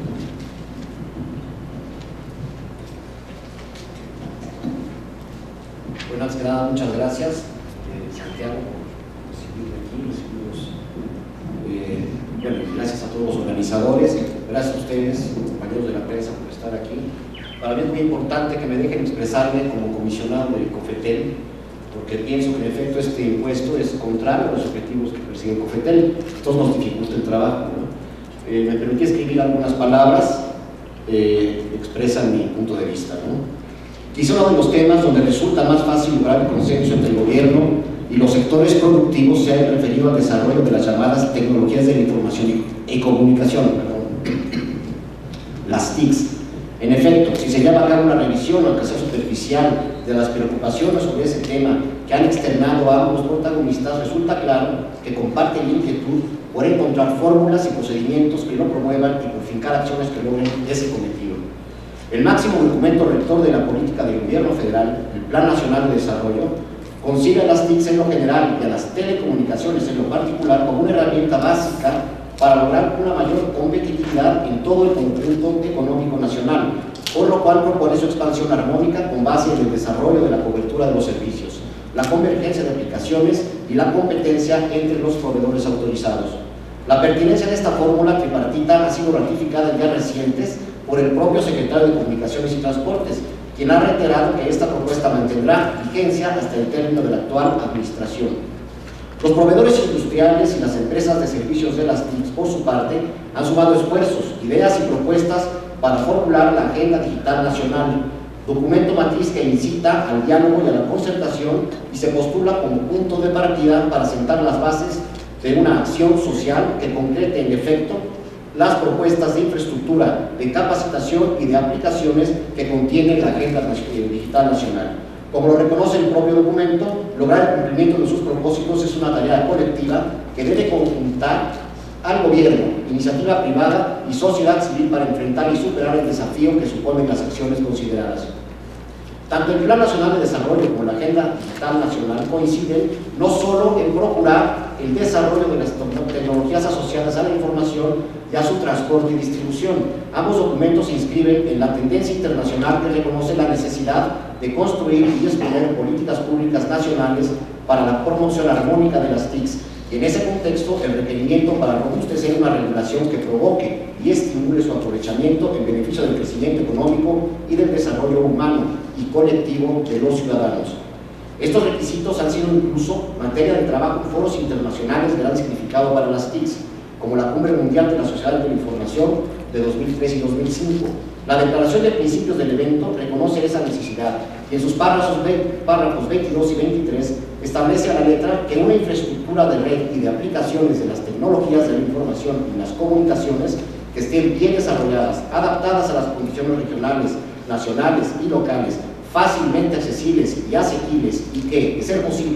Bueno, antes que nada, muchas gracias, Santiago, por recibirme aquí, bueno, gracias a todos los organizadores, gracias a ustedes, compañeros de la prensa, por estar aquí. Para mí es muy importante que me dejen expresarme como comisionado del COFETEL, porque pienso que en efecto este impuesto es contrario a los objetivos que persigue el COFETEL. Esto nos dificulta el trabajo, ¿no? Me permití escribir algunas palabras que expresan mi punto de vista, ¿no? Quizá uno de los temas donde resulta más fácil lograr el consenso entre el gobierno y los sectores productivos se ha referido al desarrollo de las llamadas tecnologías de la información y comunicación, las TICs. En efecto, si se lleva a cabo una revisión, aunque sea superficial, de las preocupaciones sobre ese tema que han externado a ambos protagonistas, resulta claro que comparten la inquietud por encontrar fórmulas y procedimientos que lo promuevan y por fincar acciones que logren ese cometido. El máximo documento rector de la política del gobierno federal, el Plan Nacional de Desarrollo, concibe a las TICs en lo general y a las telecomunicaciones en lo particular como una herramienta básica para lograr una mayor competitividad en todo el conjunto económico nacional, por lo cual propone su expansión armónica con base en el desarrollo de la cobertura de los servicios, la convergencia de aplicaciones y la competencia entre los proveedores autorizados. La pertinencia de esta fórmula tripartita ha sido ratificada en días recientes por el propio secretario de Comunicaciones y Transportes, quien ha reiterado que esta propuesta mantendrá vigencia hasta el término de la actual administración. Los proveedores industriales y las empresas de servicios de las TICs, por su parte, han sumado esfuerzos, ideas y propuestas para formular la Agenda Digital Nacional, documento matriz que incita al diálogo y a la concertación y se postula como punto de partida para sentar las bases de una acción social que concrete en efecto las propuestas de infraestructura, de capacitación y de aplicaciones que contiene la Agenda Digital Nacional. Como lo reconoce el propio documento, lograr el cumplimiento de sus propósitos es una tarea colectiva que debe conjuntar al gobierno, iniciativa privada y sociedad civil para enfrentar y superar el desafío que suponen las acciones consideradas. Tanto el Plan Nacional de Desarrollo como la Agenda Digital Nacional coinciden no solo en procurar el desarrollo de las tecnologías asociadas a la información y a su transporte y distribución. Ambos documentos se inscriben en la tendencia internacional que reconoce la necesidad de construir y exponer políticas públicas nacionales para la promoción armónica de las TICs, y en ese contexto el requerimiento para robustecer una regulación que provoque y estimule su aprovechamiento en beneficio del crecimiento económico y del desarrollo humano y colectivo de los ciudadanos. Estos requisitos han sido incluso materia de trabajo en foros internacionales de gran significado para las TICs, como la Cumbre Mundial de la Sociedad de la Información de 2003 y 2005. La Declaración de Principios del evento reconoce esa necesidad y en sus párrafos 22 y 23 establece a la letra que una infraestructura de red y de aplicaciones de las tecnologías de la información y las comunicaciones que estén bien desarrolladas, adaptadas a las condiciones regionales, nacionales y locales, fácilmente accesibles y asequibles y que, de ser posible,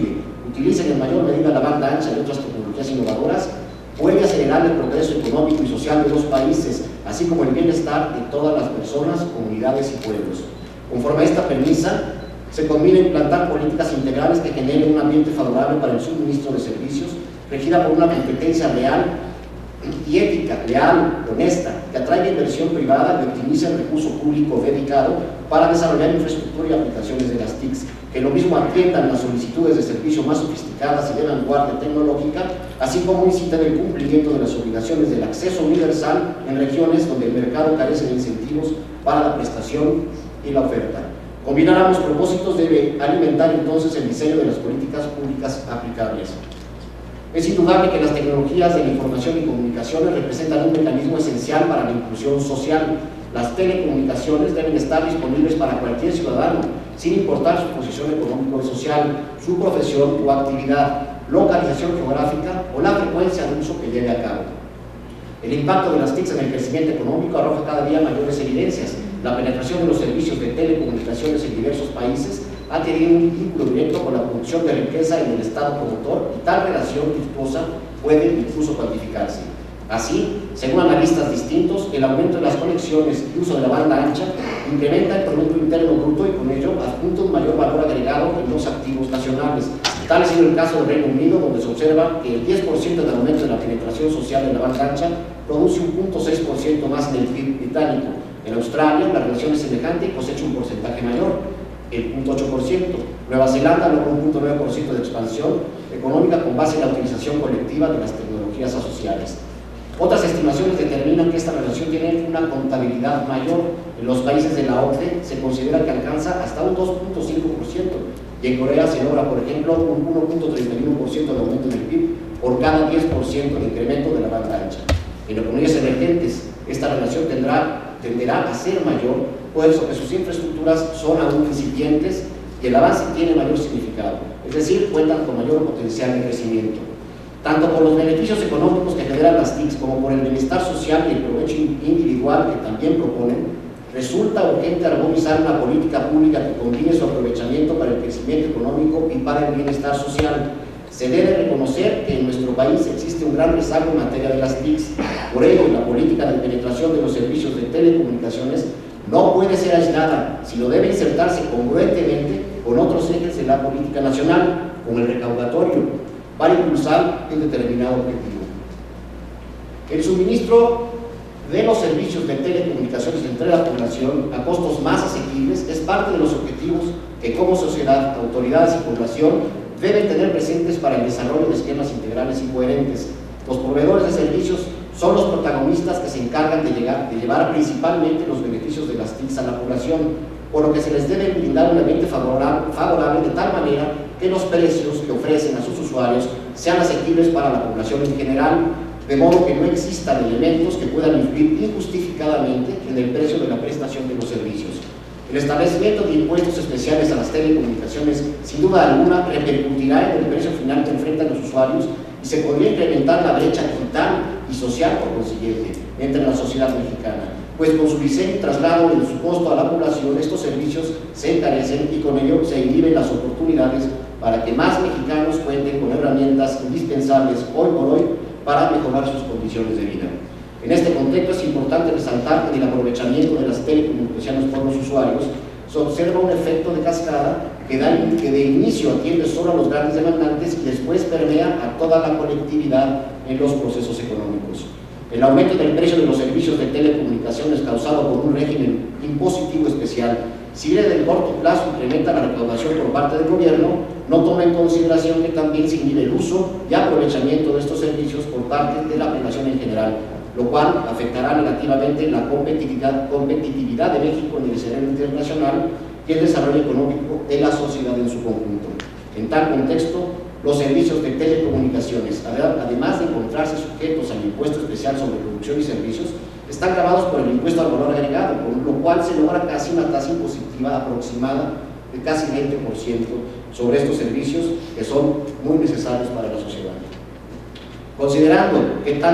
utilicen en mayor medida la banda ancha y otras tecnologías innovadoras, puede acelerar el progreso económico y social de los países, así como el bienestar de todas las personas, comunidades y pueblos. Conforme a esta premisa, se combina implantar políticas integrales que generen un ambiente favorable para el suministro de servicios, regida por una competencia real y ética, leal, honesta, que atraiga inversión privada y optimice el recurso público dedicado para desarrollar infraestructura y aplicaciones de las TICs, que lo mismo atiendan las solicitudes de servicio más sofisticadas y de vanguardia tecnológica, así como inciten el cumplimiento de las obligaciones del acceso universal en regiones donde el mercado carece de incentivos para la prestación y la oferta. Combinar ambos propósitos debe alimentar entonces el diseño de las políticas públicas aplicables. Es indudable que las tecnologías de la información y comunicaciones representan un mecanismo esencial para la inclusión social. Las telecomunicaciones deben estar disponibles para cualquier ciudadano, sin importar su posición económica o social, su profesión o actividad, localización geográfica o la frecuencia de uso que lleve a cabo. El impacto de las TICs en el crecimiento económico arroja cada día mayores evidencias. La penetración de los servicios de telecomunicaciones en diversos países ha tenido un vínculo directo con la producción de riqueza en el Estado promotor, y tal relación virtuosa puede incluso cuantificarse. Así, según analistas distintos, el aumento de las conexiones y uso de la banda ancha incrementa el Producto Interno Bruto y con ello adjunta un mayor valor agregado en los activos nacionales. Tal ha sido el caso del Reino Unido, donde se observa que el 10% del aumento de la penetración social de la banda ancha produce un 0.6% más en el PIB británico. En Australia, la relación es semejante y cosecha un porcentaje mayor, el 0.8%. Nueva Zelanda logra un 0.9% de expansión económica con base en la utilización colectiva de las tecnologías asociadas. Otras estimaciones determinan que esta relación tiene una contabilidad mayor. En los países de la OCDE se considera que alcanza hasta un 2.5%, y en Corea se logra, por ejemplo, un 1.31% de aumento en el PIB por cada 10% de incremento de la banda ancha. En economías emergentes, esta relación tenderá a ser mayor, puesto que sus infraestructuras son aún incipientes y el avance tiene mayor significado, es decir, cuentan con mayor potencial de crecimiento. Tanto por los beneficios económicos que generan las TICs como por el bienestar social y el provecho individual que también proponen, resulta urgente armonizar una política pública que combine su aprovechamiento para el crecimiento económico y para el bienestar social. Se debe reconocer que en nuestro país existe un gran rezago en materia de las TICs. Por ello, la política de penetración de los servicios de telecomunicaciones no puede ser aislada, sino debe insertarse congruentemente con otros ejes de la política nacional, como el recaudatorio, para impulsar un determinado objetivo. El suministro de los servicios de telecomunicaciones entre la población a costos más asequibles es parte de los objetivos que como sociedad, autoridades y población deben tener presentes para el desarrollo de esquemas integrales y coherentes. Los proveedores de servicios son los protagonistas que se encargan de llevar principalmente los beneficios de las TICs a la población, por lo que se les debe brindar un ambiente favorable de tal manera que los precios que ofrecen a sus usuarios sean asequibles para la población en general, de modo que no existan elementos que puedan influir injustificadamente en el precio de la prestación de los servicios. El establecimiento de impuestos especiales a las telecomunicaciones, sin duda alguna, repercutirá en el precio final que enfrentan los usuarios y se podría incrementar la brecha digital y social por consiguiente entre la sociedad mexicana, pues con su diseño y traslado de su costo a la población, estos servicios se encarecen y con ello se inhiben las oportunidades para que más mexicanos cuenten con herramientas indispensables hoy por hoy para mejorar sus condiciones de vida. En este contexto es importante resaltar que en el aprovechamiento de las telecomunicaciones por los usuarios se observa un efecto de cascada que de inicio atiende solo a los grandes demandantes y después permea a toda la colectividad en los procesos económicos. El aumento del precio de los servicios de telecomunicaciones causado por un régimen impositivo especial, si bien en el corto plazo incrementa la recaudación por parte del gobierno, no toma en consideración que también se inhibe el uso y aprovechamiento de estos servicios por parte de la población en general, lo cual afectará negativamente la competitividad de México en el escenario internacional y el desarrollo económico de la sociedad en su conjunto. En tal contexto, los servicios de telecomunicaciones, además de encontrarse sujetos al impuesto especial sobre producción y servicios, están gravados por el impuesto al valor agregado, con lo cual se logra casi una tasa impositiva aproximada de casi 20% sobre estos servicios que son muy necesarios para la sociedad. Considerando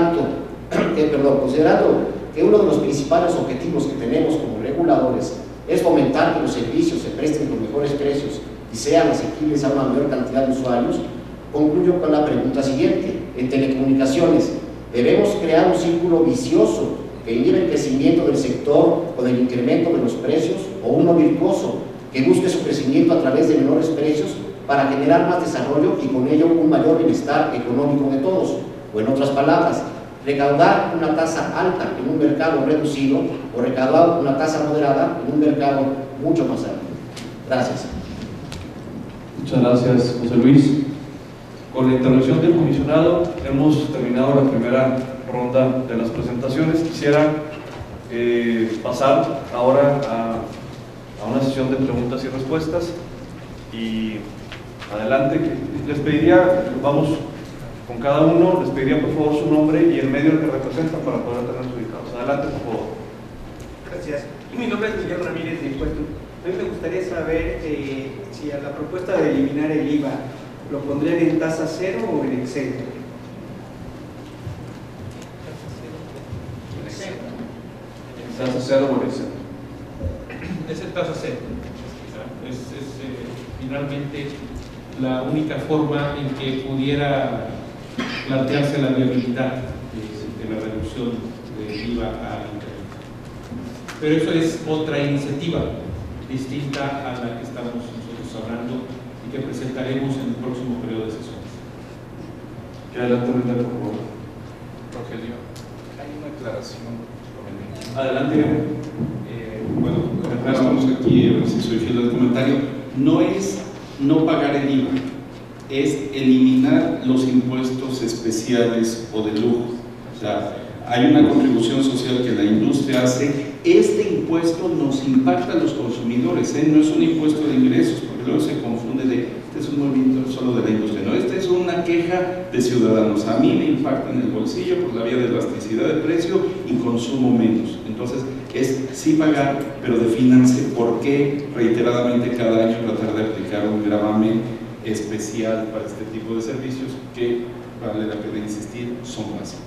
que uno de los principales objetivos que tenemos como reguladores es fomentar que los servicios se presten con mejores precios y sean asequibles a una mayor cantidad de usuarios, Concluyo con la pregunta siguiente. En telecomunicaciones, ¿debemos crear un círculo vicioso que inhibe el crecimiento del sector con el incremento de los precios, o uno virtuoso que busque su crecimiento a través de menores precios para generar más desarrollo y con ello un mayor bienestar económico de todos? O en otras palabras, recaudar una tasa alta en un mercado reducido o recaudar una tasa moderada en un mercado mucho más alto. Gracias. Muchas gracias, José Luis. Con la intervención del comisionado hemos terminado la primera ronda de las presentaciones. Quisiera pasar ahora a una sesión de preguntas y respuestas. Y adelante, les pediría, vamos con cada uno, les pediría por favor su nombre y el medio que representan para poder tenerlos ubicados. Adelante, por favor. Gracias. Mi nombre es Miguel Ramírez de Impuestos. A mí me gustaría saber si a la propuesta de eliminar el IVA lo pondrían en tasa cero o en exento. Tasa cero o exento. Es el tasa cero. Es finalmente la única forma en que pudiera plantearse la viabilidad de la reducción del IVA a Internet. Pero eso es otra iniciativa distinta a la que estamos nosotros hablando y que presentaremos en el próximo periodo de sesiones. Que adelante, por favor. Rogelio, hay una aclaración. Adelante. Bueno, vamos aquí, a ver si soy fiel al comentario. No es no pagar el IVA, es eliminar los impuestos especiales o de lujo. O sea, hay una contribución social que la industria hace. Este impuesto nos impacta a los consumidores, no es un impuesto de ingresos, porque luego se confunde de, este es un movimiento solo de la industria. No, esta es una queja de ciudadanos. A mí me impacta en el bolsillo por la vía de elasticidad de precio y consumo menos. Entonces, es sí pagar, pero defínanse por qué reiteradamente cada año tratar de aplicar un gravamen especial para este tipo de servicios que, vale la pena insistir, son básicos.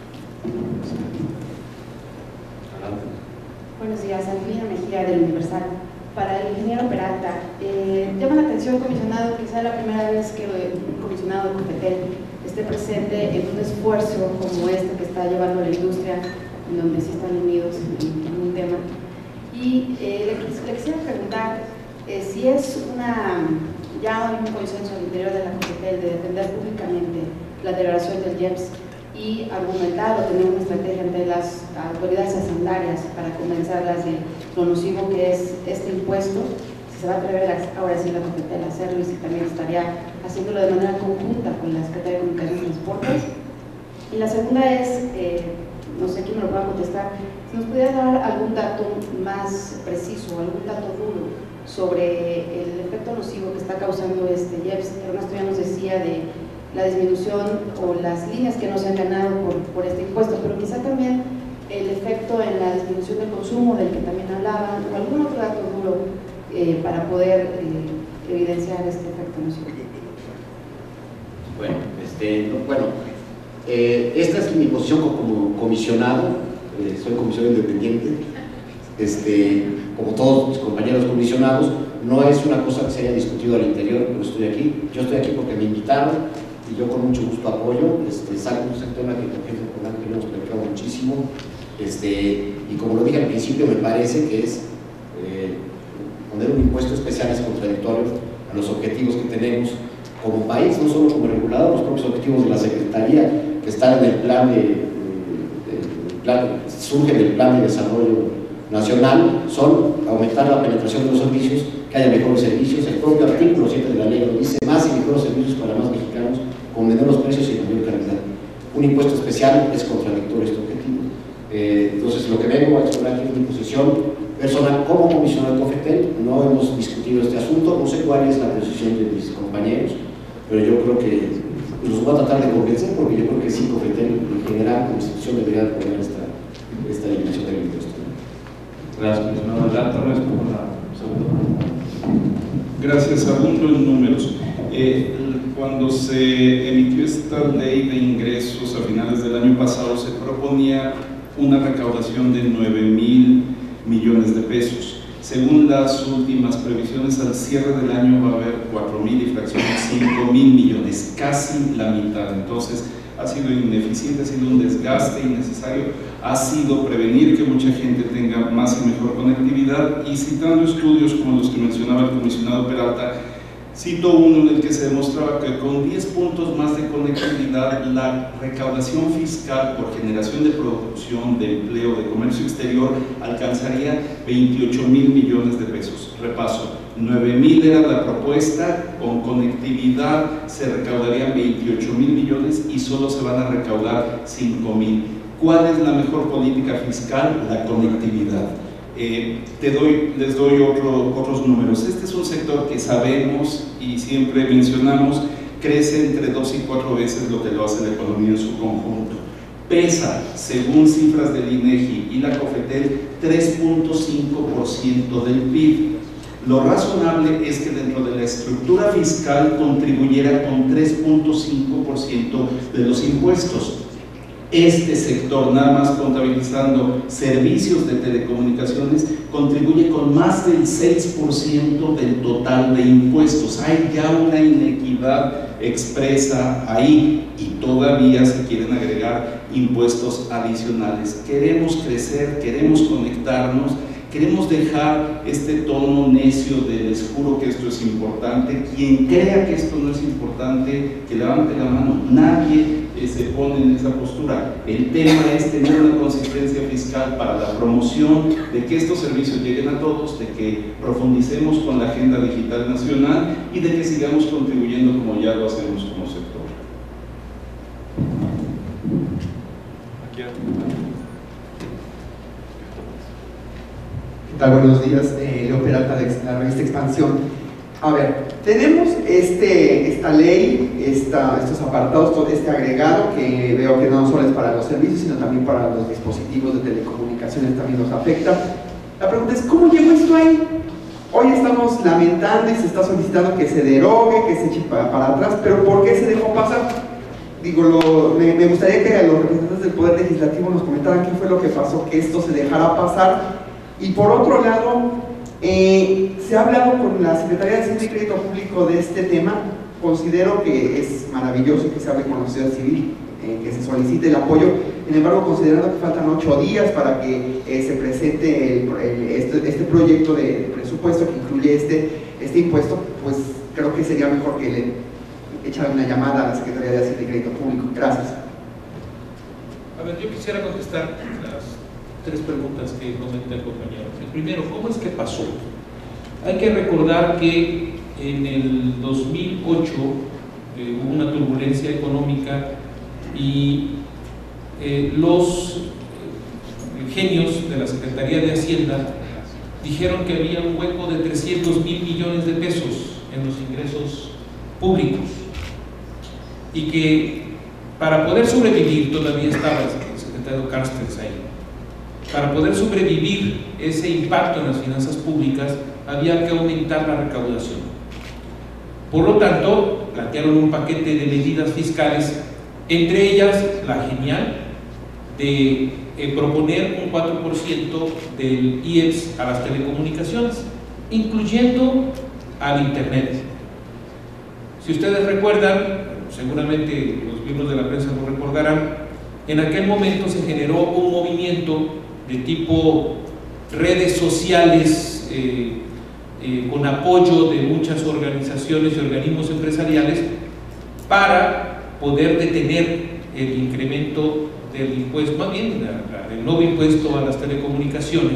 Buenos días, Angelina Mejía del Universal. Para el ingeniero Peralta, llama la atención, comisionado, que sea la primera vez que un comisionado de COFETEL esté presente en un esfuerzo como este que está llevando la industria, en donde sí están unidos en un tema. Y le quisiera preguntar si es ya hay un consenso al interior de la COFETEL de defender públicamente la derogación del IEPS y argumentar o tener una estrategia ante las autoridades hacendarias para convencerlas de lo nocivo que es este impuesto, si se va a atrever ahora sí la COFETEL a hacerlo y si también estaría haciéndolo de manera conjunta con la Secretaría de Comunicaciones y Transportes. Y la segunda es, no sé quién me lo pueda contestar, si nos pudiera dar algún dato más preciso, algún dato duro sobre el efecto nocivo que está causando este IEPS. Ernesto ya nos decía de la disminución o las líneas que no se han ganado por este impuesto, pero quizá también el efecto en la disminución del consumo del que también hablaban, o algún otro dato duro para poder evidenciar este efecto nocivo. Bueno, esta es mi posición como comisionado, soy comisionado independiente, como todos mis compañeros comisionados. No es una cosa que se haya discutido al interior, pero estoy aquí. Yo estoy aquí porque me invitaron y yo con mucho gusto apoyo. Es un tema que por ejemplo con Ángel hemos platicado muchísimo, y como lo dije al principio, me parece que es poner un impuesto especial es contradictorio a los objetivos que tenemos como país, no solo como regulador. Los propios objetivos de la Secretaría que están en el surge del Plan de Desarrollo Nacional son aumentar la penetración de los servicios, que haya mejores servicios. El propio artículo 7 de la ley lo dice: más y mejores servicios para más mexicanos con menores precios y mayor calidad. Un impuesto especial es contradictorio a este objetivo. Entonces, lo que vengo a exponer aquí es mi posición personal como comisionado de COFETEL. No hemos discutido este asunto, no sé cuál es la posición de mis compañeros, pero yo creo que los voy a tratar de convencer, porque yo creo que sí, COFETEL en general como institución debería poner esta eliminación del impuesto. Gracias, comisionado. Adelante, respondo la segunda pregunta. Gracias. Abundo en números. Cuando se emitió esta ley de ingresos a finales del año pasado, se proponía una recaudación de 9,000 millones de pesos. Según las últimas previsiones, al cierre del año va a haber 4.000 y fracciones 5.000 millones, casi la mitad. Entonces ha sido ineficiente, ha sido un desgaste innecesario, ha sido prevenir que mucha gente tenga más y mejor conectividad. Y citando estudios como los que mencionaba el comisionado Peralta, cito uno en el que se demostraba que con 10 puntos más de conectividad, la recaudación fiscal por generación de producción, de empleo, de comercio exterior, alcanzaría 28.000 millones de pesos. Repaso, 9.000 era la propuesta, con conectividad se recaudarían 28.000 millones y solo se van a recaudar 5.000. ¿Cuál es la mejor política fiscal? La conectividad. Les doy otros números. Este es un sector que sabemos y siempre mencionamos, crece entre 2 y 4 veces lo que lo hace la economía en su conjunto. Pesa, según cifras del INEGI y la COFETEL, 3.5% del PIB. Lo razonable es que dentro de la estructura fiscal contribuyera con 3.5% de los impuestos. Este sector, nada más contabilizando servicios de telecomunicaciones, contribuye con más del 6% del total de impuestos. Hay ya una inequidad expresa ahí y todavía se quieren agregar impuestos adicionales. Queremos crecer, queremos conectarnos, queremos dejar este tono necio de les juro que esto es importante. Quien crea que esto no es importante, que levante la mano. Nadie se pone en esa postura. El tema es tener una consistencia fiscal para la promoción de que estos servicios lleguen a todos, de que profundicemos con la agenda digital nacional y de que sigamos contribuyendo como ya lo hacemos como sector. ¿Qué tal? Buenos días, Leo Peralta de la revista Expansión. A ver, tenemos esta ley, estos apartados, todo este agregado que veo que no solo es para los servicios, sino también para los dispositivos de telecomunicaciones, también nos afecta. La pregunta es, ¿cómo llegó esto ahí? Hoy estamos lamentando y se está solicitando que se derogue, que se eche para atrás, pero ¿por qué se dejó pasar? Digo, me gustaría que los representantes del Poder Legislativo nos comentaran qué fue lo que pasó, que esto se dejara pasar. Y por otro lado, se ha hablado con la Secretaría de Hacienda y Crédito Público de este tema. Considero que es maravilloso que se hable con la sociedad civil, que se solicite el apoyo. Sin embargo, considerando que faltan 8 días para que se presente este proyecto de presupuesto que incluye este impuesto, pues creo que sería mejor que le echara una llamada a la Secretaría de Hacienda y Crédito Público. Gracias. A ver, yo quisiera contestar las 3 preguntas que comenta el compañero. El primero, ¿cómo es que pasó? Hay que recordar que en el 2008 hubo una turbulencia económica y los genios de la Secretaría de Hacienda dijeron que había un hueco de 300.000 millones de pesos en los ingresos públicos y que para poder sobrevivir, todavía estaba el secretario Carstens ahí, para poder sobrevivir ese impacto en las finanzas públicas había que aumentar la recaudación. Por lo tanto, plantearon un paquete de medidas fiscales, entre ellas la genial de proponer un 4% del IEPS a las telecomunicaciones, incluyendo al Internet. Si ustedes recuerdan, seguramente los miembros de la prensa lo recordarán, en aquel momento se generó un movimiento de tipo redes sociales con apoyo de muchas organizaciones y organismos empresariales para poder detener el incremento del impuesto, más bien el nuevo impuesto a las telecomunicaciones.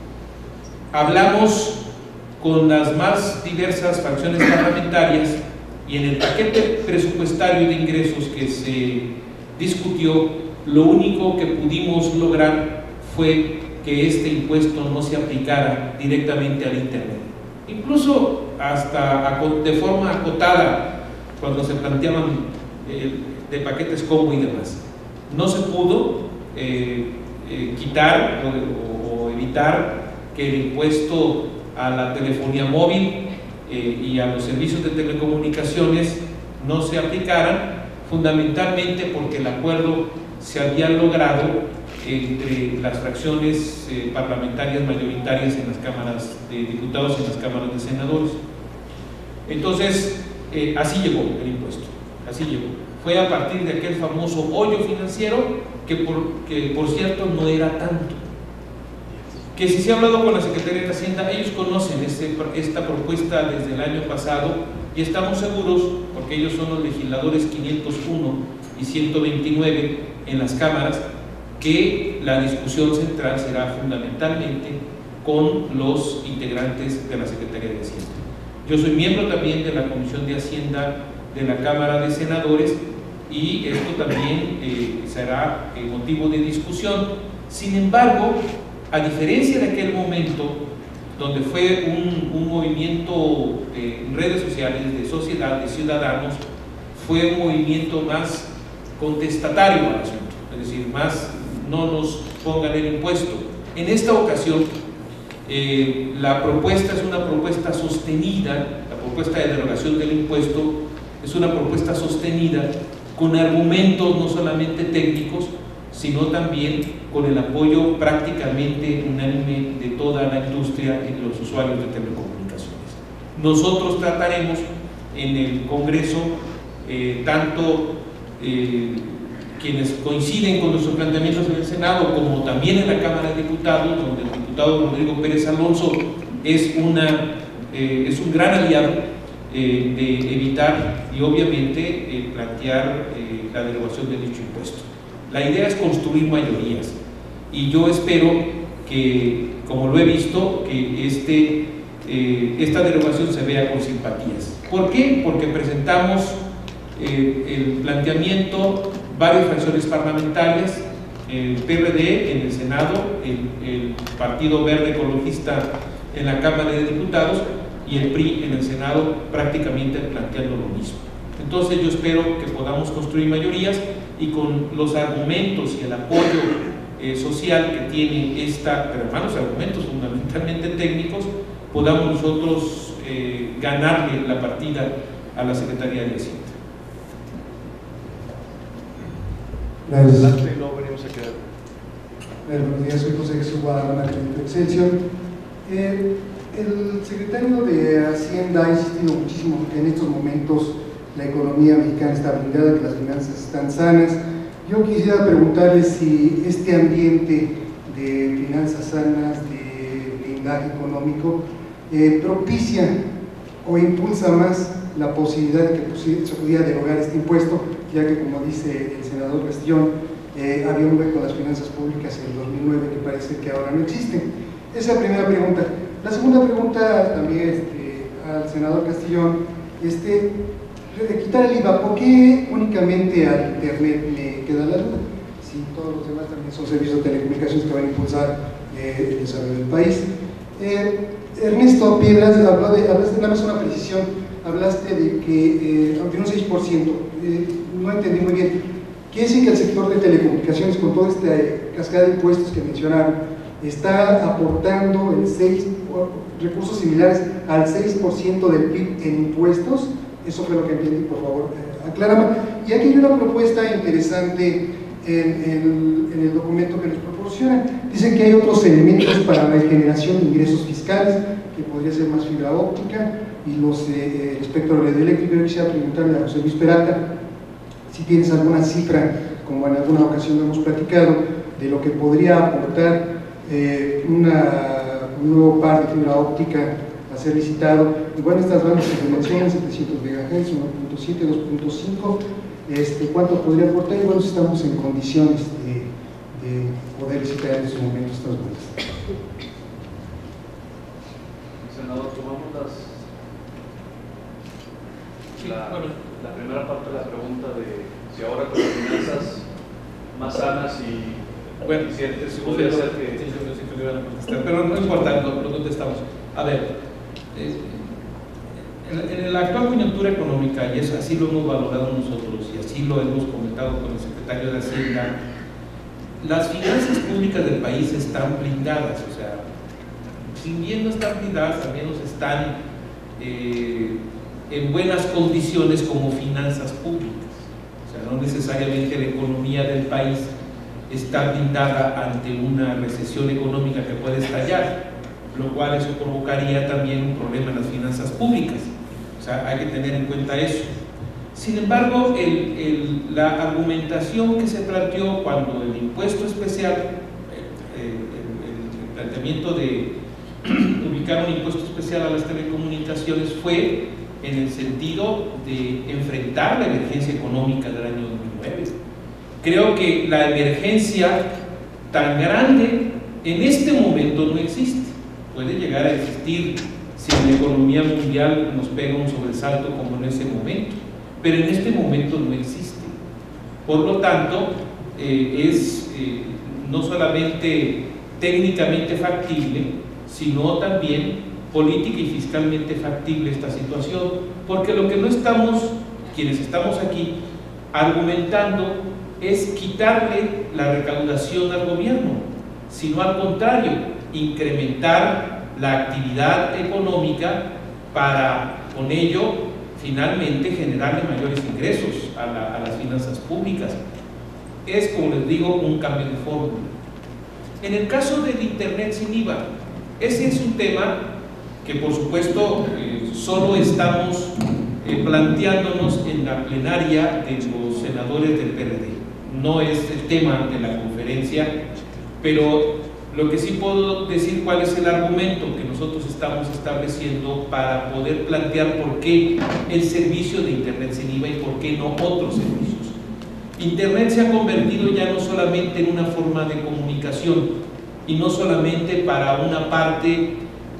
Hablamos con las más diversas fracciones parlamentarias y en el paquete presupuestario de ingresos que se discutió, lo único que pudimos lograr fue que este impuesto no se aplicara directamente al Internet. Incluso hasta de forma acotada, cuando se planteaban de paquetes combo y demás. No se pudo quitar o evitar que el impuesto a la telefonía móvil y a los servicios de telecomunicaciones no se aplicaran, fundamentalmente porque el acuerdo se había logrado entre las fracciones parlamentarias mayoritarias en las cámaras de diputados y en las cámaras de senadores. Entonces, así llegó el impuesto, así llegó. Fue a partir de aquel famoso hoyo financiero que por cierto no era tanto. Que si se ha hablado con la Secretaría de Hacienda, ellos conocen esta propuesta desde el año pasado y estamos seguros, porque ellos son los legisladores 501 y 129 en las cámaras, que la discusión central será fundamentalmente con los integrantes de la Secretaría de Hacienda. Yo soy miembro también de la Comisión de Hacienda de la Cámara de Senadores y esto también será motivo de discusión. Sin embargo, a diferencia de aquel momento donde fue un movimiento en redes sociales de sociedad, de ciudadanos, fue un movimiento más contestatario al asunto, es decir, más no nos pongan el impuesto. En esta ocasión la propuesta es una propuesta sostenida, la propuesta de derogación del impuesto es una propuesta sostenida con argumentos no solamente técnicos, sino también con el apoyo prácticamente unánime de toda la industria y de los usuarios de telecomunicaciones. Nosotros trataremos en el Congreso, tanto quienes coinciden con nuestros planteamientos en el Senado, como también en la Cámara de Diputados, donde el diputado Rodrigo Pérez Alonso es un gran aliado de evitar y obviamente plantear la derogación de dicho impuesto. La idea es construir mayorías y yo espero que, como lo he visto, que esta derogación se vea con simpatías. ¿Por qué? Porque presentamos el planteamiento varias fracciones parlamentarias, el PRD en el Senado, el Partido Verde Ecologista en la Cámara de Diputados y el PRI en el Senado, prácticamente planteando lo mismo. Entonces yo espero que podamos construir mayorías y con los argumentos y el apoyo social que tiene esta, pero además los argumentos fundamentalmente técnicos, podamos nosotros ganarle la partida a la Secretaría de Hacienda. Gracias. No venimos a quedar. Buenos días, soy José Jesús Guadalajara, de Excelsior. El secretario de Hacienda ha insistido muchísimo que en estos momentos la economía mexicana está blindada, que las finanzas están sanas. Yo quisiera preguntarle si este ambiente de finanzas sanas, de blindaje económico, propicia o impulsa más la posibilidad de que se pudiera derogar este impuesto, ya que, como dice el senador Castellón, había un hueco en las finanzas públicas en el 2009 que parece que ahora no existe. Esa es la primera pregunta. La segunda pregunta también al senador Castellón, quitar el IVA, ¿por qué únicamente al Internet me queda la duda? Si todos los demás también son servicios de telecomunicaciones que van a impulsar el desarrollo del país. Ernesto Piedras, hablaste nada más una precisión, hablaste de que de un 6%, no entendí muy bien. ¿Quiere decir que el sector de telecomunicaciones, con toda esta cascada de impuestos que mencionaron, está aportando recursos similares al 6% del PIB en impuestos? Eso fue lo que entendí, por favor, aclárame. Y aquí hay una propuesta interesante en el documento que nos proporcionan. Dicen que hay otros elementos para la generación de ingresos fiscales, que podría ser más fibra óptica y el espectro radioeléctrico. Yo quisiera preguntarle a José Luis Peralta si tienes alguna cifra, como en alguna ocasión hemos platicado, de lo que podría aportar un nuevo par de fibra óptica a ser licitado. Y bueno, estas bandas se mencionan 700 MHz, 1.7, 2.5, ¿cuánto podría aportar? Y bueno, si estamos en condiciones de poder licitar en estos momentos estas bandas. Senador, tomamos la primera parte de la pregunta de si ahora con las finanzas más sanas y eficientes podría ser que... Pero no importa, lo contestamos. A ver, en la actual coyuntura económica, y eso así lo hemos valorado nosotros y así lo hemos comentado con el secretario de Hacienda, las finanzas públicas del país están blindadas, o sea, si bien no están blindadas, también nos están en buenas condiciones como finanzas públicas. O sea, no necesariamente la economía del país está blindada ante una recesión económica que puede estallar, lo cual eso provocaría también un problema en las finanzas públicas. O sea, hay que tener en cuenta eso. Sin embargo, la argumentación que se planteó cuando el impuesto especial, el planteamiento de ubicar un impuesto especial a las telecomunicaciones fue en el sentido de enfrentar la emergencia económica del año 2009. Creo que la emergencia tan grande en este momento no existe. Puede llegar a existir si la economía mundial nos pega un sobresalto como en ese momento, pero en este momento no existe. Por lo tanto, es no solamente técnicamente factible, sino también política y fiscalmente factible esta situación, porque lo que no estamos, quienes estamos aquí, argumentando es quitarle la recaudación al gobierno, sino al contrario, incrementar la actividad económica para con ello finalmente generarle mayores ingresos a las finanzas públicas. Es, como les digo, un cambio de fórmula. En el caso del Internet sin IVA, ese es un tema que por supuesto solo estamos planteándonos en la plenaria de los senadores del PRD. No es el tema de la conferencia, pero lo que sí puedo decir cuál es el argumento que nosotros estamos estableciendo para poder plantear por qué el servicio de Internet sin IVA y por qué no otros servicios. Internet se ha convertido ya no solamente en una forma de comunicación y no solamente para una parte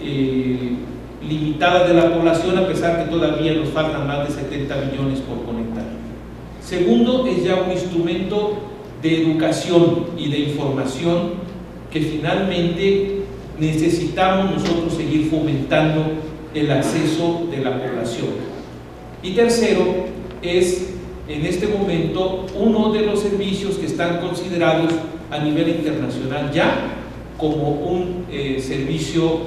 limitada de la población, a pesar que todavía nos faltan más de 70 millones por conectar. Segundo, es ya un instrumento de educación y de información que finalmente necesitamos nosotros seguir fomentando el acceso de la población. Y tercero, es en este momento uno de los servicios que están considerados a nivel internacional ya como un servicio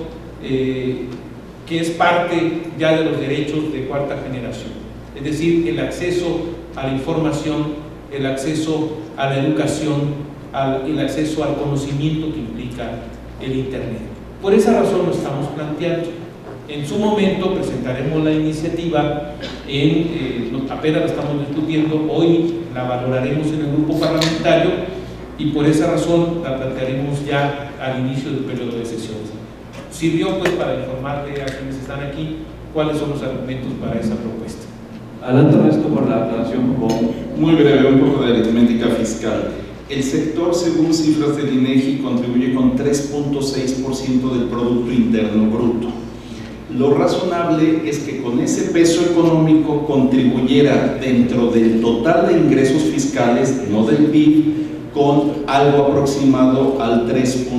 que es parte ya de los derechos de cuarta generación, es decir, el acceso a la información, el acceso a la educación, el acceso al conocimiento que implica el Internet. Por esa razón lo estamos planteando. En su momento presentaremos la iniciativa, apenas la estamos discutiendo, hoy la valoraremos en el grupo parlamentario y por esa razón la plantearemos ya al inicio del periodo de sesiones. Sirvió pues para informarle a quienes están aquí cuáles son los argumentos para esa propuesta. Adelante, Ernesto, por la aclaración. Muy breve, un poco de aritmética fiscal. El sector, según cifras del INEGI, contribuye con 3.6% del Producto Interno Bruto. Lo razonable es que con ese peso económico contribuyera dentro del total de ingresos fiscales, no del PIB, con algo aproximado al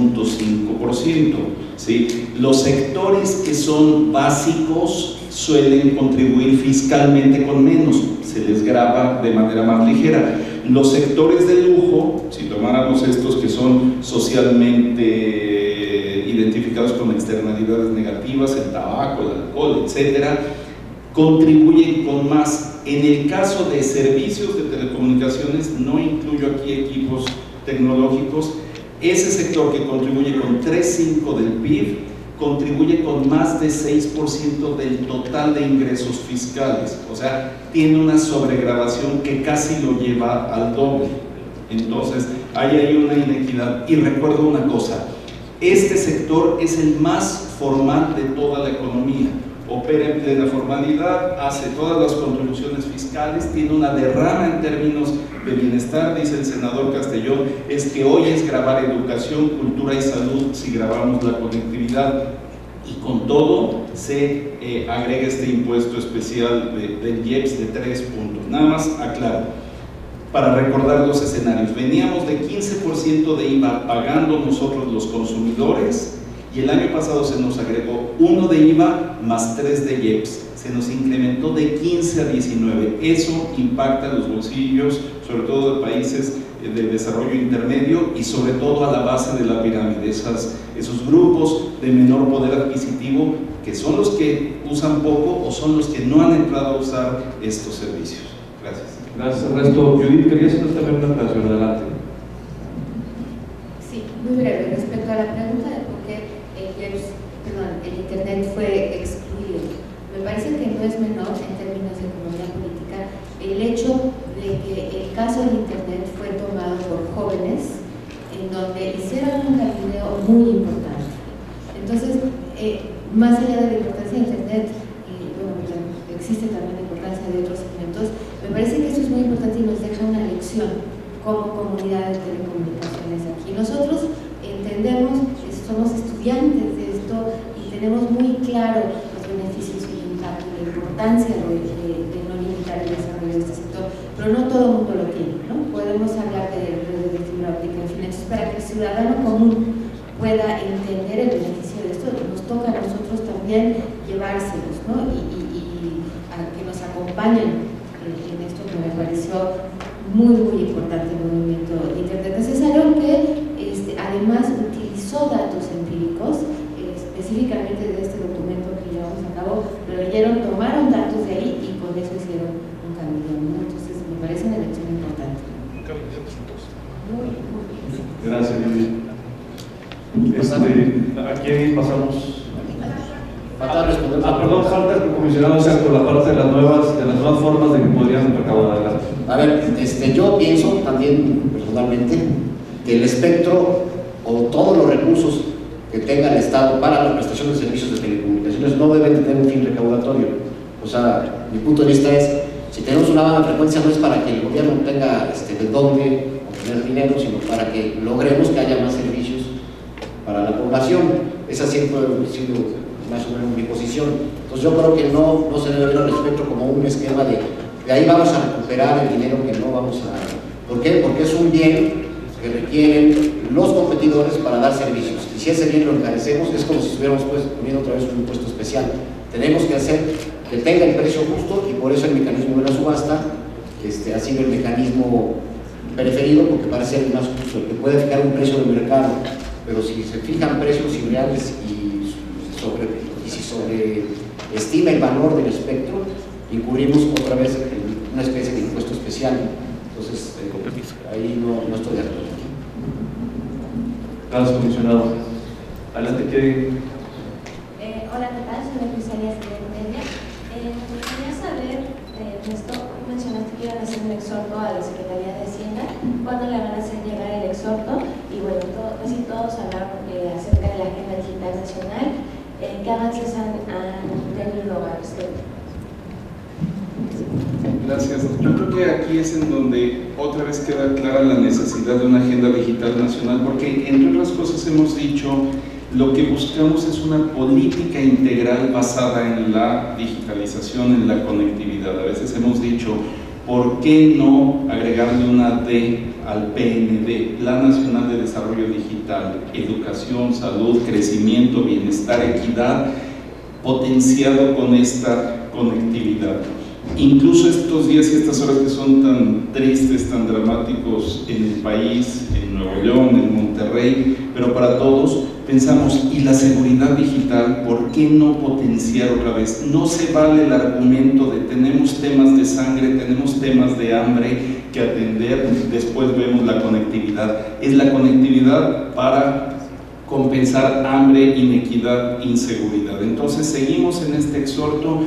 3.5%. ¿sí? Los sectores que son básicos suelen contribuir fiscalmente con menos, se les grava de manera más ligera. Los sectores de lujo, si tomáramos estos que son socialmente identificados con externalidades negativas, el tabaco, el alcohol, etcétera, contribuyen con más. En el caso de servicios de telecomunicaciones, no incluyo aquí equipos tecnológicos, ese sector que contribuye con 3.5% del PIB contribuye con más de 6% del total de ingresos fiscales, o sea, tiene una sobregravación que casi lo lleva al doble. Entonces, hay ahí una inequidad. Y recuerdo una cosa, este sector es el más formal de toda la economía, opera en plena formalidad, hace todas las contribuciones fiscales, tiene una derrama en términos de bienestar, dice el senador Castellón, es que hoy es gravar educación, cultura y salud si grabamos la conectividad, y con todo se agrega este impuesto especial del IEPS de 3 puntos. Nada más aclaro, para recordar los escenarios, veníamos de 15% de IVA pagando nosotros los consumidores, y el año pasado se nos agregó 1 de IVA más 3 de IEPS, se nos incrementó de 15 a 19, eso impacta los bolsillos, sobre todo de países de desarrollo intermedio y sobre todo a la base de la pirámide, esos grupos de menor poder adquisitivo que son los que usan poco o son los que no han entrado a usar estos servicios. Gracias. Gracias, Ernesto. Judith, querías hacer también una aclaración, adelante. en donde hicieron un cabildeo muy importante. Entonces, más allá de la importancia de Internet, bueno, ya existe también la importancia de otros segmentos, me parece que eso es muy importante y nos deja una lección como comunidad de telecomunicaciones aquí. Nosotros entendemos, somos estudiantes de esto y tenemos muy claro los beneficios y el impacto y la importancia de no limitar el desarrollo de este sector, pero no todo el mundo lo tiene, ¿no? Podemos hablar de redes de fibra óptica, en fin. Entonces, para que el ciudadano común pueda entender el beneficio de esto, nos toca a nosotros también llevárselos, ¿no? Y a que nos acompañen en esto, que me pareció muy importante el movimiento de Internet necesario, que además utilizó datos empíricos, específicamente de este documento que llevamos a cabo, lo leyeron, tomaron datos de ahí y con eso hicieron un cambio, ¿no? Entonces me parece una lección importante. Gracias, Yuri. Aquí pasamos. Perdón, falta que el comisionado sea por la parte de las nuevas formas de que podrían recaudar. Adelante. A ver, yo pienso también personalmente que el espectro o todos los recursos que tenga el Estado para la prestación de servicios de telecomunicaciones no deben tener un fin recaudatorio. O sea, mi punto de vista es, si tenemos una baja frecuencia no es para que el gobierno tenga de dónde obtener dinero, sino para que logremos que haya más servicios para la población. Esa siempre ha sido más o menos mi posición. Entonces yo creo que no se debe ver al espectro como un esquema de ahí vamos a recuperar el dinero que no vamos a... ¿Por qué? Porque es un bien que requieren los competidores para dar servicios. Y si ese bien lo encarecemos, es como si estuviéramos poniendo otra vez un impuesto especial. Tenemos que hacer que tenga el precio justo y por eso el mecanismo de la subasta ha sido el mecanismo preferido, porque parece ser el más justo, el que puede fijar un precio de mercado. Pero si se fijan precios irreales y si sobreestima el valor del espectro, incurrimos otra vez en una especie de impuesto especial. Entonces, ahí no estoy de acuerdo. Gracias, comisionado. Adelante, ¿qué? Hola, ¿qué tal? Soy la Cristiania Media. Me gustaría saber, Ernesto, mencionaste que iban a hacer un exhorto a la Secretaría de Hacienda. ¿Cuándo le van a hacer llegar el exhorto? Y bueno, casi todos hablaron acerca de la Agenda Digital Nacional. ¿Qué avances han tenido al respecto? Gracias. Yo creo que aquí es en donde otra vez queda clara la necesidad de una agenda digital nacional, porque entre otras cosas hemos dicho, lo que buscamos es una política integral basada en la digitalización, en la conectividad. A veces hemos dicho, ¿por qué no agregarle una D al PND, Plan Nacional de Desarrollo Digital, Educación, Salud, Crecimiento, Bienestar, Equidad, potenciado con esta conectividad? Incluso estos días y estas horas que son tan tristes, tan dramáticos en el país, en Nuevo León, en Monterrey, pero para todos, pensamos, ¿y la seguridad digital? ¿Por qué no potenciar otra vez? No se vale el argumento de tenemos temas de sangre, tenemos temas de hambre que atender, después vemos la conectividad. Es la conectividad para compensar hambre, inequidad, inseguridad. Entonces seguimos en este exhorto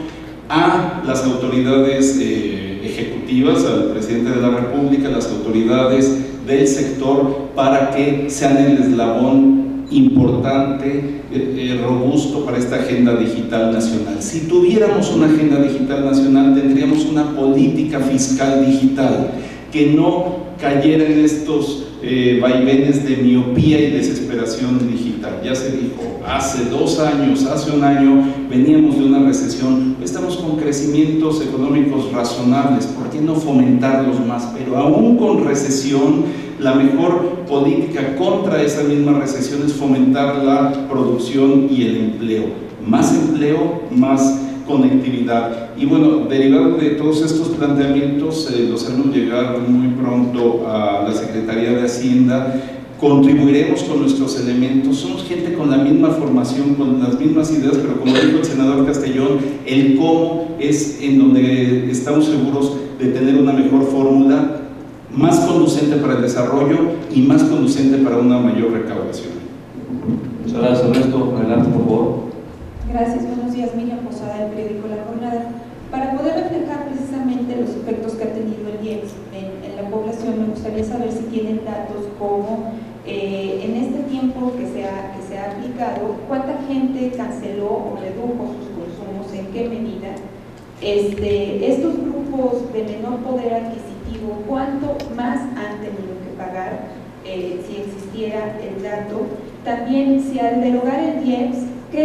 a las autoridades ejecutivas, al presidente de la República, a las autoridades del sector, para que sean el eslabón importante, robusto para esta agenda digital nacional. Si tuviéramos una agenda digital nacional, tendríamos una política fiscal digital que no cayera en estos vaivenes de miopía y desesperación digital. Ya se dijo, hace 2 años, hace 1 año, veníamos de una recesión, estamos con crecimientos económicos razonables, ¿por qué no fomentarlos más? Pero aún con recesión, la mejor política contra esa misma recesión es fomentar la producción y el empleo. Más empleo, más conectividad. Y bueno, derivado de todos estos planteamientos, los haremos llegar muy pronto a la Secretaría de Hacienda. Contribuiremos con nuestros elementos, somos gente con la misma formación, con las mismas ideas, pero como dijo el senador Castellón, el cómo es en donde estamos seguros de tener una mejor fórmula, más conducente para el desarrollo y más conducente para una mayor recaudación. Muchas gracias, Ernesto. Adelante, por favor. Gracias, buenos días. Miriam Posada, del periódico La Jornada. Para poder reflejar precisamente los efectos que ha tenido el IEPS en la población, me gustaría saber si tienen datos como identificado cuánta gente canceló o redujo sus consumos, en qué medida. Estos grupos de menor poder adquisitivo, ¿cuánto más han tenido que pagar si existiera el dato? También, si al derogar el IEPS,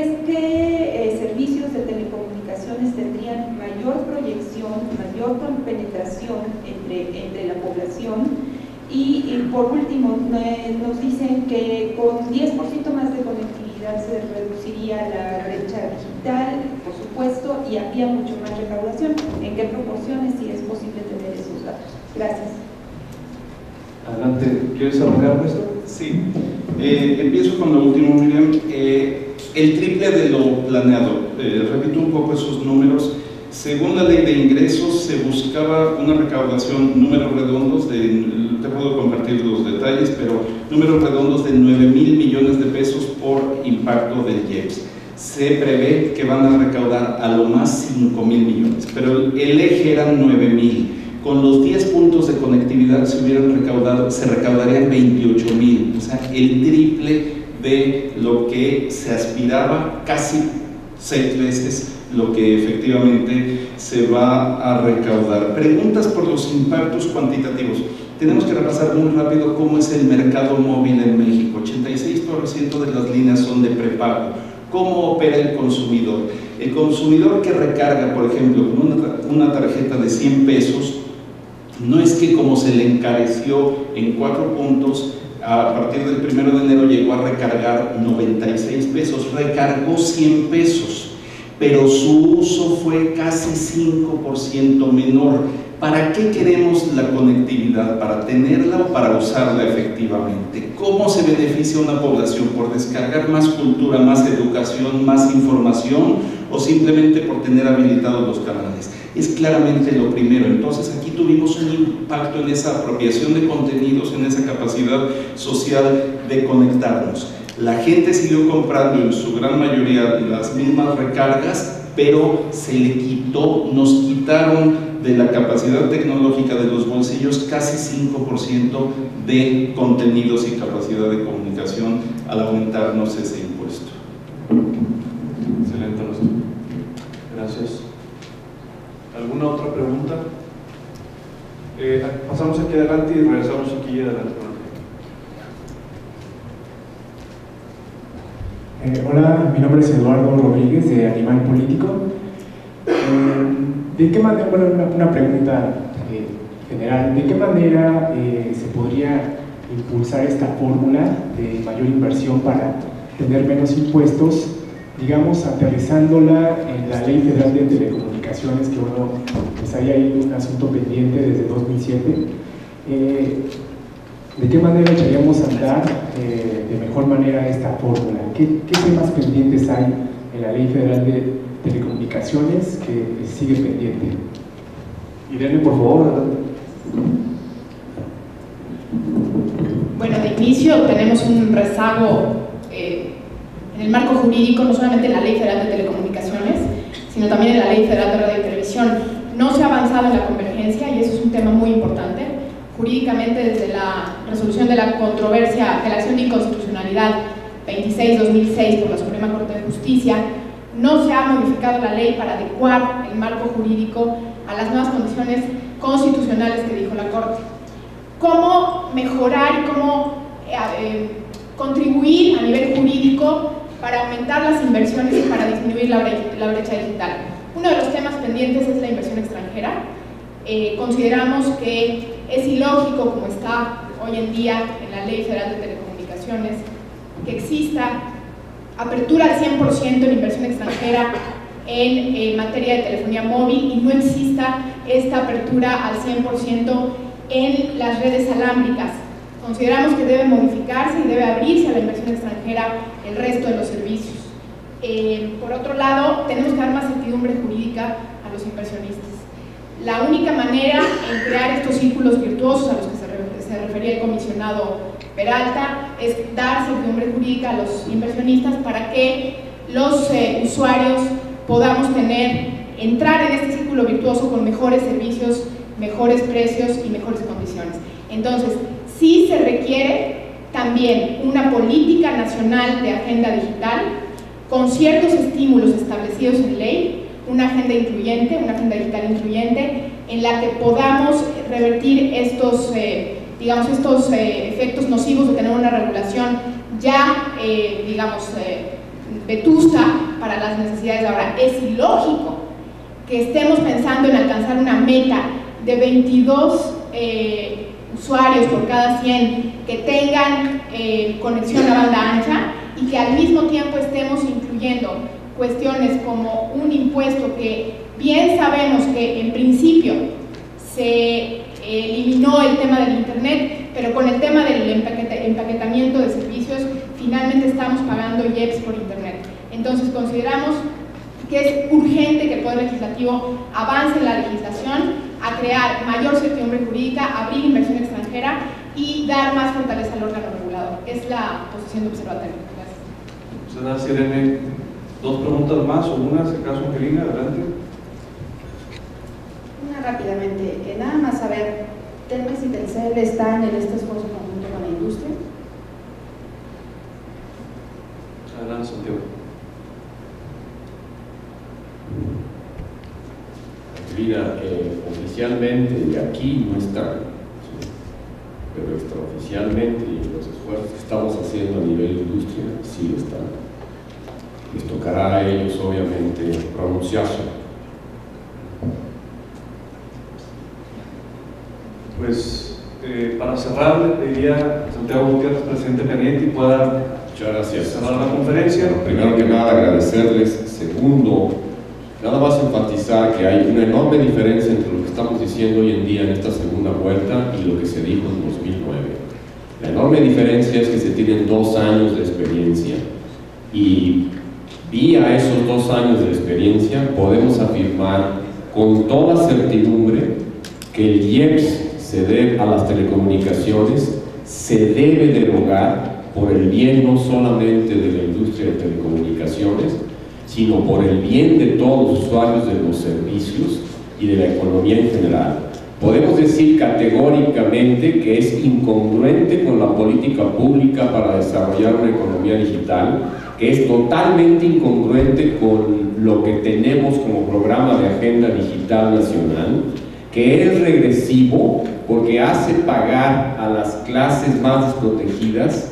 ¿qué servicios de telecomunicaciones tendrían mayor proyección, mayor penetración entre la población? Y por último, nos dicen que con 10% más de conectividad se reduciría la brecha digital, por supuesto, y había mucho más recaudación. ¿En qué proporciones, si es posible tener esos datos? Gracias. Adelante, ¿quieres arrancar esto? Sí, empiezo con lo último, Miriam. El triple de lo planeado. Repito un poco esos números. Según la ley de ingresos, se buscaba una recaudación, números redondos, te puedo compartir los detalles, pero números redondos de 9,000 millones de pesos por impacto del IEPS. Se prevé que van a recaudar a lo más 5,000 millones, pero el eje eran 9,000. Con los 10 puntos de conectividad se recaudarían 28,000, o sea, el triple de lo que se aspiraba, casi 6 veces lo que efectivamente se va a recaudar. Preguntas por los impactos cuantitativos. Tenemos que repasar muy rápido cómo es el mercado móvil en México. 86% de las líneas son de prepago. ¿Cómo opera el consumidor? El consumidor que recarga, por ejemplo, con una tarjeta de 100 pesos, no es que como se le encareció en 4 puntos, a partir del 1 de enero llegó a recargar 96 pesos, recargó 100 pesos, pero su uso fue casi 5% menor. ¿Para qué queremos la conectividad? ¿Para tenerla o para usarla efectivamente? ¿Cómo se beneficia una población? ¿Por descargar más cultura, más educación, más información o simplemente por tener habilitados los canales? Es claramente lo primero. Entonces aquí tuvimos un impacto en esa apropiación de contenidos, en esa capacidad social de conectarnos. La gente siguió comprando en su gran mayoría las mismas recargas, pero se le quitó, nos quitaron de la capacidad tecnológica de los bolsillos casi 5% de contenidos y capacidad de comunicación al aumentarnos ese impuesto. Excelente, Ernesto. Gracias. ¿Alguna otra pregunta? Pasamos aquí adelante y regresamos aquí adelante. Hola, mi nombre es Eduardo Rodríguez de Animal Político. ¿De qué manera, bueno, una pregunta general, ¿de qué manera se podría impulsar esta fórmula de mayor inversión para tener menos impuestos, digamos, aterrizándola en la Ley Federal de Telecomunicaciones, que bueno, pues ahí hay un asunto pendiente desde 2007? ¿De qué manera echaríamos a andar de mejor manera esta fórmula? ¿Qué temas pendientes hay en la Ley Federal de Telecomunicaciones que sigue pendiente? Irene, por favor. Bueno, de inicio tenemos un rezago en el marco jurídico, no solamente en la Ley Federal de Telecomunicaciones, sino también en la Ley Federal de Radio y Televisión. No se ha avanzado en la convergencia y eso es un tema muy importante. Jurídicamente, desde la resolución de la controversia de la acción de inconstitucionalidad 26-2006 por la Suprema Corte de Justicia, no se ha modificado la ley para adecuar el marco jurídico a las nuevas condiciones constitucionales que dijo la Corte. ¿Cómo mejorar y cómo contribuir a nivel jurídico para aumentar las inversiones y para disminuir la brecha digital? Uno de los temas pendientes es la inversión extranjera. Consideramos que es ilógico, como está hoy en día en la Ley Federal de Telecomunicaciones, que exista apertura al 100% en inversión extranjera en materia de telefonía móvil y no exista esta apertura al 100% en las redes alámbricas. Consideramos que debe modificarse y debe abrirse a la inversión extranjera el resto de los servicios. Por otro lado, tenemos que dar más certidumbre jurídica a los inversionistas. La única manera en crear estos círculos virtuosos a los que se refería el comisionado Peralta es dar certidumbre jurídica a los inversionistas para que los usuarios podamos entrar en este círculo virtuoso con mejores servicios, mejores precios y mejores condiciones. Entonces, sí se requiere también también una política nacional de agenda digital con ciertos estímulos establecidos en ley, una agenda incluyente, una agenda digital incluyente, en la que podamos revertir estos, digamos, estos efectos nocivos de tener una regulación ya, digamos, vetusta para las necesidades de ahora. Es ilógico que estemos pensando en alcanzar una meta de 22 usuarios por cada 100 que tengan conexión a banda ancha y que al mismo tiempo estemos incluyendo cuestiones como un impuesto que bien sabemos que en principio se eliminó el tema del internet, pero con el tema del empaquetamiento de servicios finalmente estamos pagando IEPS por internet. Entonces consideramos que es urgente que el Poder Legislativo avance en la legislación a crear mayor certidumbre jurídica, abrir inversión extranjera y dar más fortaleza al órgano regulador. Es la posición de observatorio. Gracias. Senadora Irene, dos preguntas más o una, si acaso, Angelina, adelante. Una rápidamente, nada más saber, ¿Telmex y Telcel están en este esfuerzo conjunto con la industria? Adelante, Santiago. Mira, oficialmente y aquí no están, ¿sí? Pero extraoficialmente y los esfuerzos que estamos haciendo a nivel industria sí están. Les tocará a ellos obviamente pronunciarse. Pues para cerrar, le pediría a Santiago Gutiérrez, presidente Cañete, pueda cerrar la conferencia. Bueno, primero que nada agradecerles. Segundo, nada más enfatizar que hay una enorme diferencia entre lo que estamos diciendo hoy en día en esta segunda vuelta y lo que se dijo en 2009. La enorme diferencia es que se tienen 2 años de experiencia y vía esos 2 años de experiencia podemos afirmar con toda certidumbre que el IEPS a las telecomunicaciones se debe derogar por el bien no solamente de la industria de telecomunicaciones, sino por el bien de todos los usuarios de los servicios y de la economía en general. Podemos decir categóricamente que es incongruente con la política pública para desarrollar una economía digital, que es totalmente incongruente con lo que tenemos como programa de agenda digital nacional, que es regresivo porque hace pagar a las clases más desprotegidas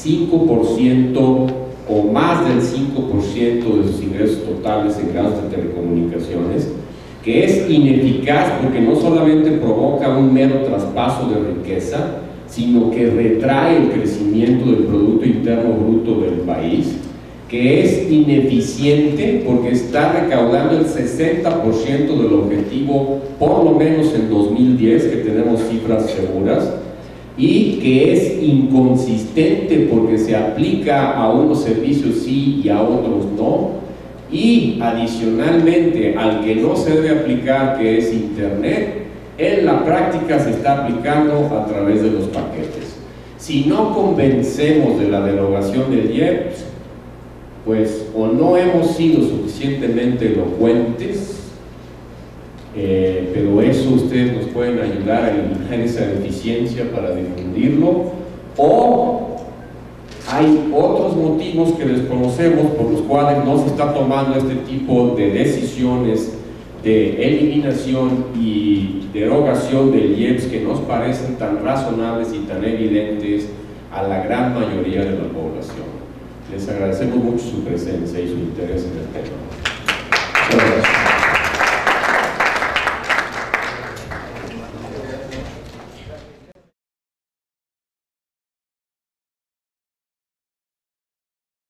5% o más del 5% de sus ingresos totales en gastos de telecomunicaciones, que es ineficaz porque no solamente provoca un mero traspaso de riqueza, sino que retrae el crecimiento del Producto Interno Bruto del país, que es ineficiente porque está recaudando el 60% del objetivo, por lo menos en 2010, que tenemos cifras seguras, y que es inconsistente porque se aplica a unos servicios sí y a otros no, y adicionalmente al que no se debe aplicar, que es Internet, en la práctica se está aplicando a través de los paquetes. Si no convencemos de la derogación del IEPS, pues o no hemos sido suficientemente elocuentes, pero eso ustedes nos pueden ayudar a eliminar esa deficiencia para difundirlo, o hay otros motivos que desconocemos por los cuales no se está tomando este tipo de decisiones de eliminación y derogación del IEPS que nos parecen tan razonables y tan evidentes a la gran mayoría de la población. Les agradecemos mucho su presencia y su interés en el tema. Muchas gracias.